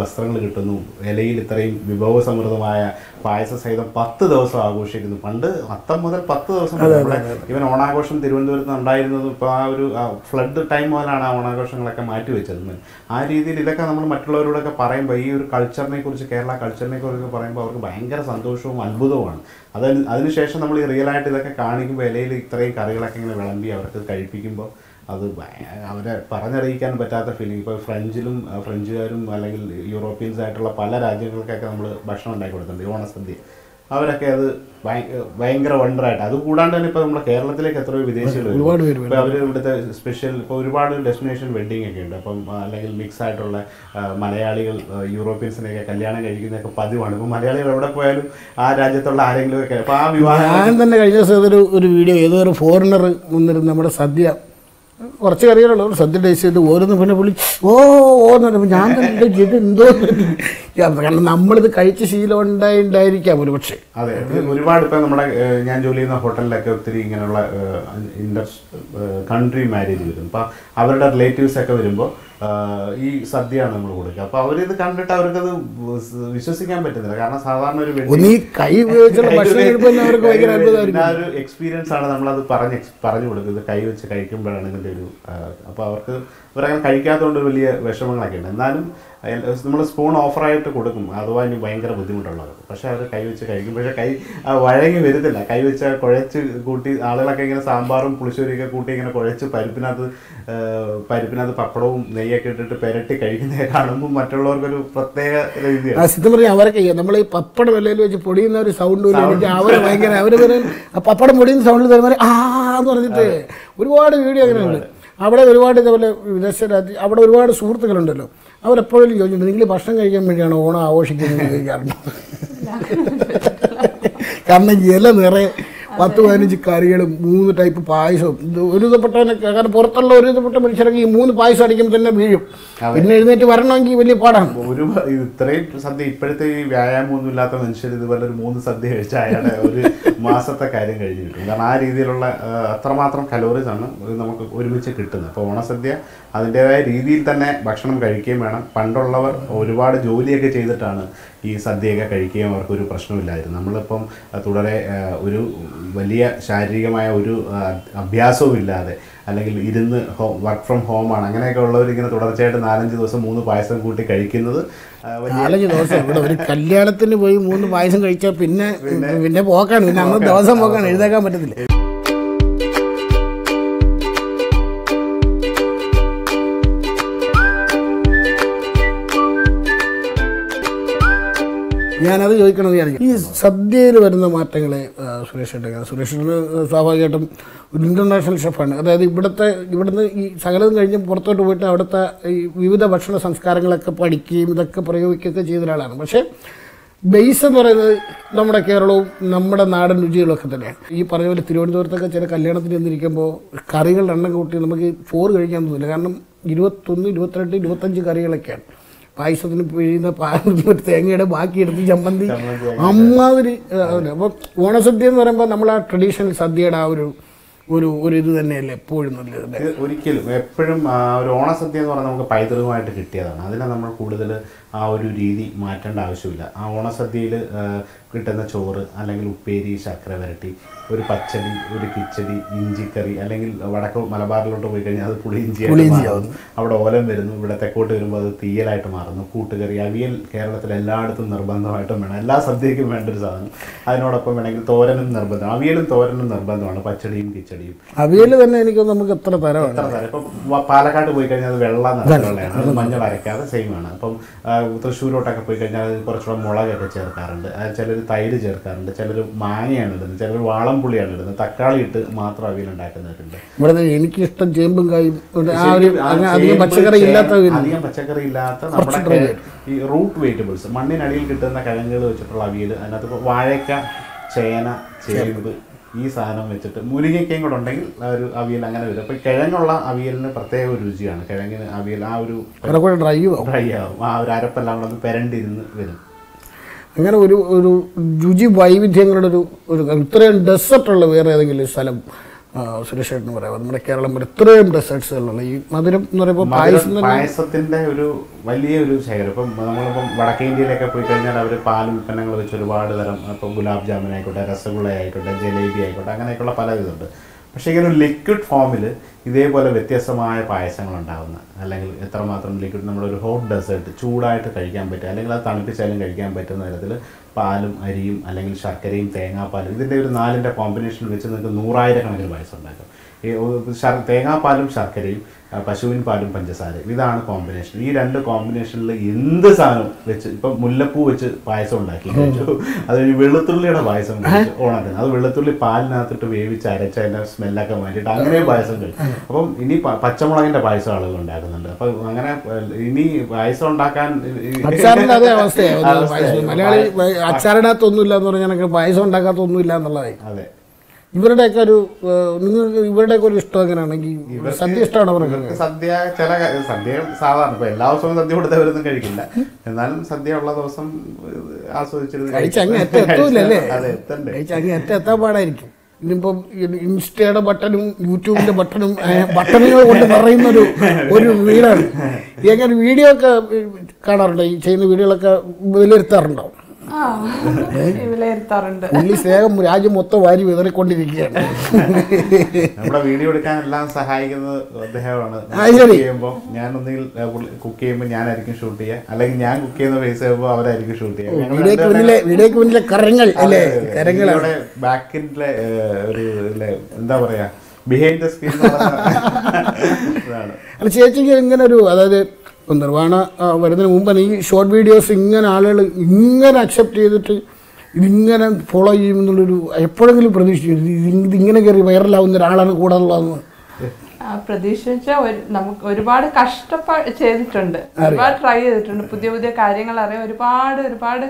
വസ്ത്രങ്ങൾ കിട്ടുന്നു, ഇലയിൽ ഇത്രയും വിഭവസമൃദ്ധമായ പായസ സഹിതം പത്ത് ദിവസം ആഘോഷിക്കുന്നു. പണ്ട് അത്തം മുതൽ പത്ത് ദിവസം നമ്മുടെ ഇവൻ ഓണാഘോഷം തിരുവനന്തപുരത്ത് ഉണ്ടായിരുന്നത് ഇപ്പോൾ ആ ഒരു ഫ്ലഡ് ടൈം മുതലാണ് ആ ഓണാഘോഷങ്ങളൊക്കെ മാറ്റിവെച്ചത്. ആ രീതിയിൽ ഇതൊക്കെ നമ്മൾ മറ്റുള്ളവരോടൊക്കെ പറയുമ്പോൾ ഈ ഒരു കൾച്ചറിനെ കുറിച്ച്, കേരള കൾച്ചറിനെ കുറിച്ച് പറയുമ്പോൾ അവർക്ക് ഭയങ്കര സന്തോഷവും അത്ഭുതവുമാണ്. അത് അതിനുശേഷം നമ്മൾ ഈ റിയലായിട്ട് ഇതൊക്കെ കാണിക്കുമ്പോൾ ഇലയിൽ ഇത്രയും കറികളൊക്കെ ഇങ്ങനെ വിളമ്പി അവർക്ക് കഴിപ്പിക്കുമ്പോൾ അത് അവരെ പറഞ്ഞറിയിക്കാൻ പറ്റാത്ത ഫീലിംഗ്. ഇപ്പോൾ ഫ്രഞ്ചിലും ഫ്രഞ്ചുകാരും അല്ലെങ്കിൽ യൂറോപ്യൻസ് ആയിട്ടുള്ള പല രാജ്യങ്ങൾക്കൊക്കെ നമ്മൾ ഭക്ഷണം ഉണ്ടാക്കി കൊടുത്തിട്ടുണ്ട്, ഈ ഓണസദ്യ. അവരൊക്കെ അത് ഭയങ്കര വണ്ടറായിട്ട്, അത് കൂടാണ്ട് തന്നെ ഇപ്പോൾ നമ്മുടെ കേരളത്തിലേക്ക് എത്രയോ വിദേശികൾ വരും. ഇപ്പോൾ അവർ ഇവിടുത്തെ സ്പെഷ്യൽ ഇപ്പോൾ ഒരുപാട് ഡെസ്റ്റിനേഷൻ വെഡ്ഡിങ് ഒക്കെ ഉണ്ട്. അപ്പം അല്ലെങ്കിൽ മിക്സ് ആയിട്ടുള്ള മലയാളികൾ യൂറോപ്യൻസിനെയൊക്കെ കല്യാണം കഴിക്കുന്നതൊക്കെ പതിവാണ്. ഇപ്പോൾ മലയാളികൾ എവിടെ പോയാലും ആ രാജ്യത്തുള്ള ആരെങ്കിലും ഒക്കെ അപ്പോൾ ആ വിവാഹം. ഞാൻ തന്നെ കഴിഞ്ഞ ദിവസം ഒരു ഒരു വീഡിയോ ഏതോ ഒരു ഫോറിനർ മുന്നിരുന്ന് നമ്മുടെ സദ്യ കുറച്ച് കറികളുള്ളൂ, സദ്യ ടേസ്റ്റ് ചെയ്ത് ഓരോന്ന് പിന്നെ പുള്ളി ഓ ഓന്ന് പറയുമ്പോൾ ഞാൻ തന്നെ ഇത് എന്തോ, കാരണം നമ്മളിത് കഴിച്ച ശീലം ഉണ്ടായിണ്ടായിരിക്കാം ഒരു പക്ഷേ. അതെ, ഒരുപാട് ഇപ്പം നമ്മുടെ ഞാൻ ജോലി ചെയ്യുന്ന ഹോട്ടലിലൊക്കെ ഒത്തിരി ഇങ്ങനെയുള്ള ഇന്റർ കൺട്രി മാരേജ് വരും. അപ്പം അവരുടെ റിലേറ്റീവ്സ് ഒക്കെ വരുമ്പോൾ ഈ സദ്യയാണ് നമ്മൾ കൊടുക്കുക. അപ്പോൾ അവരിത് കണ്ടിട്ട് അവർക്കത് വിശ്വസിക്കാൻ പറ്റുന്നില്ല. കാരണം സാധാരണ ഒരു ഒരു എക്സ്പീരിയൻസ് ആണ് നമ്മളത് പറഞ്ഞ് പറഞ്ഞു കൊടുക്കുന്നത്, കൈ വെച്ച് കഴിക്കുമ്പോഴാണ് ഇതിൻ്റെ ഒരു. അപ്പോൾ അവർക്ക് ഇവരങ്ങനെ കഴിക്കാത്തതുകൊണ്ട് വലിയ വിഷമങ്ങളൊക്കെ ഉണ്ട്. എന്നാലും നമ്മൾ സ്പൂൺ ഓഫറായിട്ട് കൊടുക്കും, അഥവാ ഇനി ഭയങ്കര ബുദ്ധിമുട്ടുള്ളത്. പക്ഷേ അവർ കൈ വെച്ച് കഴിക്കും. പക്ഷേ കൈ വഴങ്ങി വരുന്നില്ല. കൈ വെച്ച് കുഴച്ച് കൂട്ടി ആളുകളൊക്കെ ഇങ്ങനെ സാമ്പാറും പുളിശ്ശേരിയൊക്കെ കൂട്ടി ഇങ്ങനെ കുഴച്ച് പരിപ്പിനകത്ത് പരിപ്പിനകത്ത് പപ്പടവും നെയ്യൊക്കെ ഇട്ടിട്ട് പെരട്ടി കഴിക്കുന്നതൊക്കെ കാണുമ്പോൾ മറ്റുള്ളവർക്കൊരു പ്രത്യേക രീതിയാണ്. സത്യം പറഞ്ഞാൽ അവരൊക്കെ നമ്മൾ ഈ പപ്പടം വെള്ളയിൽ വെച്ച് പൊടിയുന്ന ഒരു സൗണ്ട് അവരെ ഭയങ്കര അവർ പപ്പടം പൊടിയുന്ന സൗണ്ടിൽ തരുമാറി ആ എന്ന് പറഞ്ഞിട്ട് ഒരുപാട് വീഡിയോ അങ്ങനെ ഉണ്ട്. അവിടെ ഒരുപാട് ഇതേപോലെ വിദേശ രാജ്യം അവിടെ ഒരുപാട് സുഹൃത്തുക്കളുണ്ടല്ലോ, അവരെപ്പോഴും ചോദിച്ചിട്ടുണ്ട് നിങ്ങൾ ഭക്ഷണം കഴിക്കാൻ വേണ്ടിയാണ് ഓണം ആഘോഷിക്കുന്നത് ചോദിക്കാറുണ്ട്. കാരണം ഇല നിറയെ പത്ത് പതിനഞ്ച് കറികളും മൂന്ന് ടൈപ്പ് പായസവും. ഒരു വിധപ്പെട്ടവനൊക്കെ കാരണം പുറത്തുള്ള ഒരു വിധപ്പെട്ട മനുഷ്യരൊക്കെ ഈ മൂന്ന് പായസം അടിക്കുമ്പോൾ തന്നെ വീഴും. പിന്നെ എഴുന്നേറ്റ് വരണമെങ്കിൽ വലിയ പാടാണ്. ഒരു ഇത്രയും സദ്യ ഇപ്പോഴത്തെ ഈ വ്യായാമമൊന്നും ഇല്ലാത്ത മനുഷ്യർ ഇതുപോലെ ഒരു മൂന്ന് സദ്യ കഴിച്ച അയാളുടെ ഒരു മാസത്തെ കാര്യം കഴിഞ്ഞ് കിട്ടും. കാരണം ആ രീതിയിലുള്ള അത്രമാത്രം കലോറീസ് ആണ് നമുക്ക് ഒരുമിച്ച് കിട്ടുന്നത്. അപ്പോൾ ഓണസദ്യ അതിൻ്റെതായ രീതിയിൽ തന്നെ ഭക്ഷണം കഴിക്കുകയും വേണം. പണ്ടുള്ളവർ ഒരുപാട് ജോലിയൊക്കെ ചെയ്തിട്ടാണ് ഈ സദ്യയൊക്കെ കഴിക്കുകയും അവർക്കൊരു പ്രശ്നമില്ലായിരുന്നു. നമ്മളിപ്പം തുടരെ ഒരു വലിയ ശാരീരികമായ ഒരു അഭ്യാസവും ഇല്ലാതെ അല്ലെങ്കിൽ ഇരുന്ന് ഹോ വർക്ക് ഫ്രം ഹോമാണ് അങ്ങനെയൊക്കെ ഉള്ളവർ ഇങ്ങനെ തുടർച്ചയായിട്ട് നാലഞ്ച് ദിവസം മൂന്ന് പായസം കൂട്ടി കഴിക്കുന്നത്. നാലഞ്ച് ദിവസം ഇവിടെ ഒരു കല്യാണത്തിന് പോയി മൂന്ന് പായസം കഴിച്ചാൽ പിന്നെ പിന്നെ പോക്കാണ്, പിന്നെ അന്ന് ദിവസം പോക്കാണ്, എഴുതേക്കാൻ പറ്റത്തില്ല. ഞാനത് ചോദിക്കണമെന്ന് വിചാരിക്കും. ഈ സദ്യയിൽ വരുന്ന മാറ്റങ്ങളെ സുരേഷ് ഏട്ടൻ സുരേഷിന് സ്വാഭാവികമായിട്ടും ഒരു ഇൻ്റർനാഷണൽ ഷെഫാണ്. അതായത് ഇവിടുത്തെ ഇവിടുന്ന് ഈ സകലതും കഴിഞ്ഞ് പുറത്തോട്ട് പോയിട്ട് അവിടുത്തെ ഈ വിവിധ ഭക്ഷണ സംസ്കാരങ്ങളൊക്കെ പഠിക്കുകയും ഇതൊക്കെ പ്രയോഗിക്കുകയൊക്കെ ചെയ്ത ഒരാളാണ്. പക്ഷേ ബേസ് എന്ന് പറയുന്നത് നമ്മുടെ കേരളവും നമ്മുടെ നാടൻ രുചികളൊക്കെ തന്നെയാണ്. ഈ പറഞ്ഞ പോലെ തിരുവനന്തപുരത്തൊക്കെ ചില കല്യാണത്തിന് ചെന്നിരിക്കുമ്പോൾ കറികളുടെ എണ്ണം കൂട്ടി നമുക്ക് ചോറ് കഴിക്കാൻ തോന്നില്ല. കാരണം ഇരുപത്തൊന്ന് ഇരുപത്തിരണ്ട് ഇരുപത്തഞ്ച് കറികളൊക്കെയാണ്. പായസത്തിന് പിഴിയുന്ന തേങ്ങയുടെ ബാക്കിയെടുത്ത് ചമ്മന്തി അമ്മാതിരി. അപ്പോൾ ഓണസദ്യ എന്ന് പറയുമ്പോൾ നമ്മൾ ആ ട്രഡീഷണൽ സദ്യയുടെ ആ ഒരു ഒരു ഒരു ഇത് തന്നെയല്ലേ എപ്പോഴും നല്ലത്. ഒരിക്കലും എപ്പോഴും ഒരു ഓണസദ്യ എന്ന് പറഞ്ഞാൽ നമുക്ക് പൈതൃകമായിട്ട് കിട്ടിയതാണ്. അതിനെ നമ്മൾ കൂടുതൽ ആ ഒരു രീതി മാറ്റേണ്ട ആവശ്യമില്ല. ആ ഓണസദ്യയിൽ കിട്ടുന്ന ചോറ് അല്ലെങ്കിൽ ഉപ്പേരി, ശർക്കര വരട്ടി, ഒരു പച്ചടി, ഒരു കിച്ചടി, ഇഞ്ചിക്കറി, അല്ലെങ്കിൽ വടക്ക് മലബാറിലോട്ട് പോയി കഴിഞ്ഞാൽ അത് പുളിയിഞ്ചിയായിട്ട് മാറുന്നു. അവിടെ ഓലം വരുന്നു. ഇവിടെ തെക്കോട്ട് വരുമ്പോൾ അത് തീയലായിട്ട് മാറുന്നു. കൂട്ടുകറി, അവിയൽ കേരളത്തിൽ എല്ലായിടത്തും നിർബന്ധമായിട്ടും വേണം. എല്ലാ സദ്യക്കും വേണ്ട ഒരു സാധനം. അതിനോടൊപ്പം വേണമെങ്കിൽ തോരനും നിർബന്ധം. അവിയലും തോരനും നിർബന്ധമാണ്. പച്ചടിയും കിച്ചടിയും. അവിയൽ തന്നെ എനിക്ക് നമുക്ക് എത്ര തരമാണ്. എത്ര തരം ഇപ്പം പാലക്കാട് പോയി കഴിഞ്ഞാൽ അത് വെള്ള നിറമുള്ളതാണ്, അത് മഞ്ഞൾ അരയ്ക്കാതെ സെയിം ആണ്. അപ്പം തൃശ്ശൂരോട്ടൊക്കെ പോയി കഴിഞ്ഞാൽ അത് കുറച്ചുകൂടെ മുളകൊക്കെ ചേർക്കാറുണ്ട്. ചിലർ തൈര് ചേർക്കാറുണ്ട്, ചിലർ മാങ്ങയാണ് ഇടുന്നത്, ചിലർ വാളംപുളിയാണ് ഇടുന്നത്, തക്കാളി ഇട്ട് മാത്രം അവിയൽ ഉണ്ടാക്കുന്നവരുണ്ട്. ഇവിടെ എനിക്കിഷ്ടം ചേമ്പും കായും അധികം പച്ചക്കറി ഇല്ലാത്ത അധികം പച്ചക്കറി ഇല്ലാത്ത നമ്മുടെ ഈ റൂട്ട് വെജിറ്റബിൾസ് മണ്ണിനടിയിൽ കിട്ടുന്ന കിഴങ്ങുകൾ വെച്ചിട്ടുള്ള അവിയൽ. അതിനകത്ത് വാഴയ്ക്ക, ചേന, ചേമ്പ്, ഈ സാധനം വെച്ചിട്ട് മുരിങ്ങയ്ക്കയും കൂടെ ഉണ്ടെങ്കിൽ ഒരു അവിയൽ അങ്ങനെ വരും. അപ്പോൾ കിഴങ്ങുള്ള അവിയലിന് പ്രത്യേക ഒരു രുചിയാണ്. കിഴങ്ങിന് അവിയൽ ആ ഒരു ഡ്രൈ ഡ്രൈ ആവും. ആ ഒരു അരപ്പെല്ലാം കൂടെ പെരണ്ടിരുന്ന് വരും. അങ്ങനെ ഒരു ഒരു രുചി വൈവിധ്യങ്ങളുടെ ഒരു ഒരു ഇത്രയും ഡെസർട്ടുള്ള വേറെ ഏതെങ്കിലും സ്ഥലം സുരേഷ് എന്ന് പറയാം നമ്മുടെ കേരളം ഇത്രയും ഡെസേർട്സുകളുള്ള ഈ മധുരം എന്ന് പറയുമ്പോൾ പായസം പായസത്തിന്റെ ഒരു വലിയ ഒരു ശേഖരം. ഇപ്പം നമ്മളിപ്പം വടക്കേ ഇന്ത്യയിലൊക്കെ പോയി കഴിഞ്ഞാൽ അവർ പാൽ ഉൽപ്പന്നങ്ങൾ വെച്ച് ഒരുപാട് തരം, ഇപ്പം ഗുലാബ് ജാമുൻ ആയിക്കോട്ടെ, രസഗുള ആയിക്കോട്ടെ, ജലേബി ആയിക്കോട്ടെ, അങ്ങനെയൊക്കെയുള്ള പല ഇതുണ്ട്. പക്ഷേ ഇങ്ങനെ ഒരു ലിക്വിഡ് ഫോമിൽ ഇതേപോലെ വ്യത്യസ്തമായ പായസങ്ങൾ ഉണ്ടാകുന്ന, അല്ലെങ്കിൽ എത്രമാത്രം ലിക്വിഡ് നമ്മളൊരു ഹോട്ട് ഡെസേർട്ട് ചൂടായിട്ട് കഴിക്കാൻ പറ്റുക, അല്ലെങ്കിൽ അത് തണുപ്പിച്ചാലും കഴിക്കാൻ പറ്റുന്ന തരത്തിൽ പാലും അരിയും അല്ലെങ്കിൽ ശർക്കരയും തേങ്ങാപ്പാലും ഇതിൻ്റെ ഒരു നാലിൻ്റെ കോമ്പിനേഷൻ വെച്ച് നിങ്ങൾക്ക് നൂറായിരക്കണക്കിന് പായസം ഉണ്ടാക്കും. ഈ തേങ്ങാപ്പാലും ശർക്കരയും പശുവിൻ പാലും പഞ്ചസാരയും ഇതാണ് കോമ്പിനേഷൻ. ഈ രണ്ട് കോമ്പിനേഷനിൽ എന്ത് സാധനം വെച്ച് ഇപ്പം മുല്ലപ്പൂ വെച്ച് പായസം ഉണ്ടാക്കി കഴിച്ചു, അത് വെളുത്തുള്ളിയുടെ പായസം കഴിച്ചു ഓണത്തിന്. അത് വെളുത്തുള്ളി പാലിനകത്തിട്ട് വേവിച്ച് അരച്ച് അതിൻ്റെ സ്മെല്ലൊക്കെ മാറ്റിയിട്ട് അങ്ങനെ പായസം കഴിച്ചു. അപ്പം ഇനി പച്ചമുളകിൻ്റെ പായസം ആളുകൾ ഉണ്ടാക്കുന്നുണ്ട്. അപ്പം അങ്ങനെ ഇനി പായസം ഉണ്ടാക്കാൻ അതേ അവസ്ഥയാണ്. മലയാളി അച്ചാറിനകത്തൊന്നുമില്ല എന്ന് പറഞ്ഞാൽ പായസം ഉണ്ടാക്കാത്തൊന്നുമില്ല എന്നുള്ളതായി. അതെ, ഇവരുടെയൊക്കെ ഒരു നിങ്ങൾക്ക് ഇവരുടെയൊക്കെ ഒരു ഇഷ്ടം എങ്ങനെയാണെങ്കിൽ സദ്യ ഇഷ്ടമാണ് അവർക്ക്. സദ്യ ചില സദ്യ സാധാരണ ഇപ്പൊ എല്ലാ ദിവസവും സദ്യ കൊടുത്തവരൊന്നും കഴിക്കില്ല, എന്നാലും സദ്യ ഉള്ള ദിവസം ആസ്വദിച്ചിരുന്നു കഴിച്ച് അങ്ങ് എത്ത എത്തൂലല്ലേ, കഴിച്ച് അങ്ങ് എത്ത എത്താൻ പാടായിരിക്കും. ഇനിയിപ്പം ഇൻസ്റ്റയുടെ ബട്ടണും യൂട്യൂബിന്റെ ബട്ടണും ബട്ടണുകൾ കൊണ്ട് നിറയുന്ന ഒരു ഒരു വീടാണ്. എങ്ങനെ വീഡിയോ ഒക്കെ കാണാറുണ്ടോ? ഈ ചെയ്യുന്ന വീഡിയോകളൊക്കെ വിലയിരുത്താറുണ്ടോ? ഉള്ളി സ്നേഹം രാജ്യം മൊത്തം വാരി വിതറിക്കൊണ്ടിരിക്കുകയാണ്. നമ്മുടെ വീഡിയോ എടുക്കാൻ എല്ലാം സഹായിക്കുന്നത് അദ്ദേഹമാണ്. ചെയ്യുമ്പോൾ ഞാൻ ഒന്നുകിൽ കുക്ക് ചെയ്യുമ്പോൾ ഞാനായിരിക്കും ഷൂട്ട് ചെയ്യുക, അല്ലെങ്കിൽ ഞാൻ കുക്ക് ചെയ്യുന്ന ഫേസ് ചെയ്യുമ്പോൾ അവരായിരിക്കും ഷൂട്ട് ചെയ്യുക. വീഡിയോക്ക് മുന്നിലെ കരങ്ങൾ അല്ലേ, കരങ്ങളെ ബാക്കിന്റെ ഒരു എന്താ പറയാ ബിഹൈൻഡ് ദ സ്ക്രീൻ. അല്ല ചേച്ചിക്ക് ഇങ്ങനെ ഒരു, അതായത് നിർവ്വാണ വരുന്നതിന് മുമ്പ് ഈ ഷോർട്ട് വീഡിയോസ് ഇങ്ങനെ ആളുകൾ ഇങ്ങനെ അക്സെപ്റ്റ് ചെയ്തിട്ട് ഇതിങ്ങനെ ഫോളോ ചെയ്യുമെന്നുള്ളൊരു എപ്പോഴെങ്കിലും പ്രതീക്ഷിച്ചു ഇതിങ്ങനെ കയറി വൈറലാവുന്ന ഒരാളാണ് കൂടെ ഉള്ളതെന്ന്? പ്രതീക്ഷിച്ച നമുക്ക് ഒരുപാട് കഷ്ടപ്പാ ചെയ്തിട്ടുണ്ട്, ഒരുപാട് ട്രൈ ചെയ്തിട്ടുണ്ട്, പുതിയ പുതിയ കാര്യങ്ങൾ അറിയാൻ ഒരുപാട് ഒരുപാട്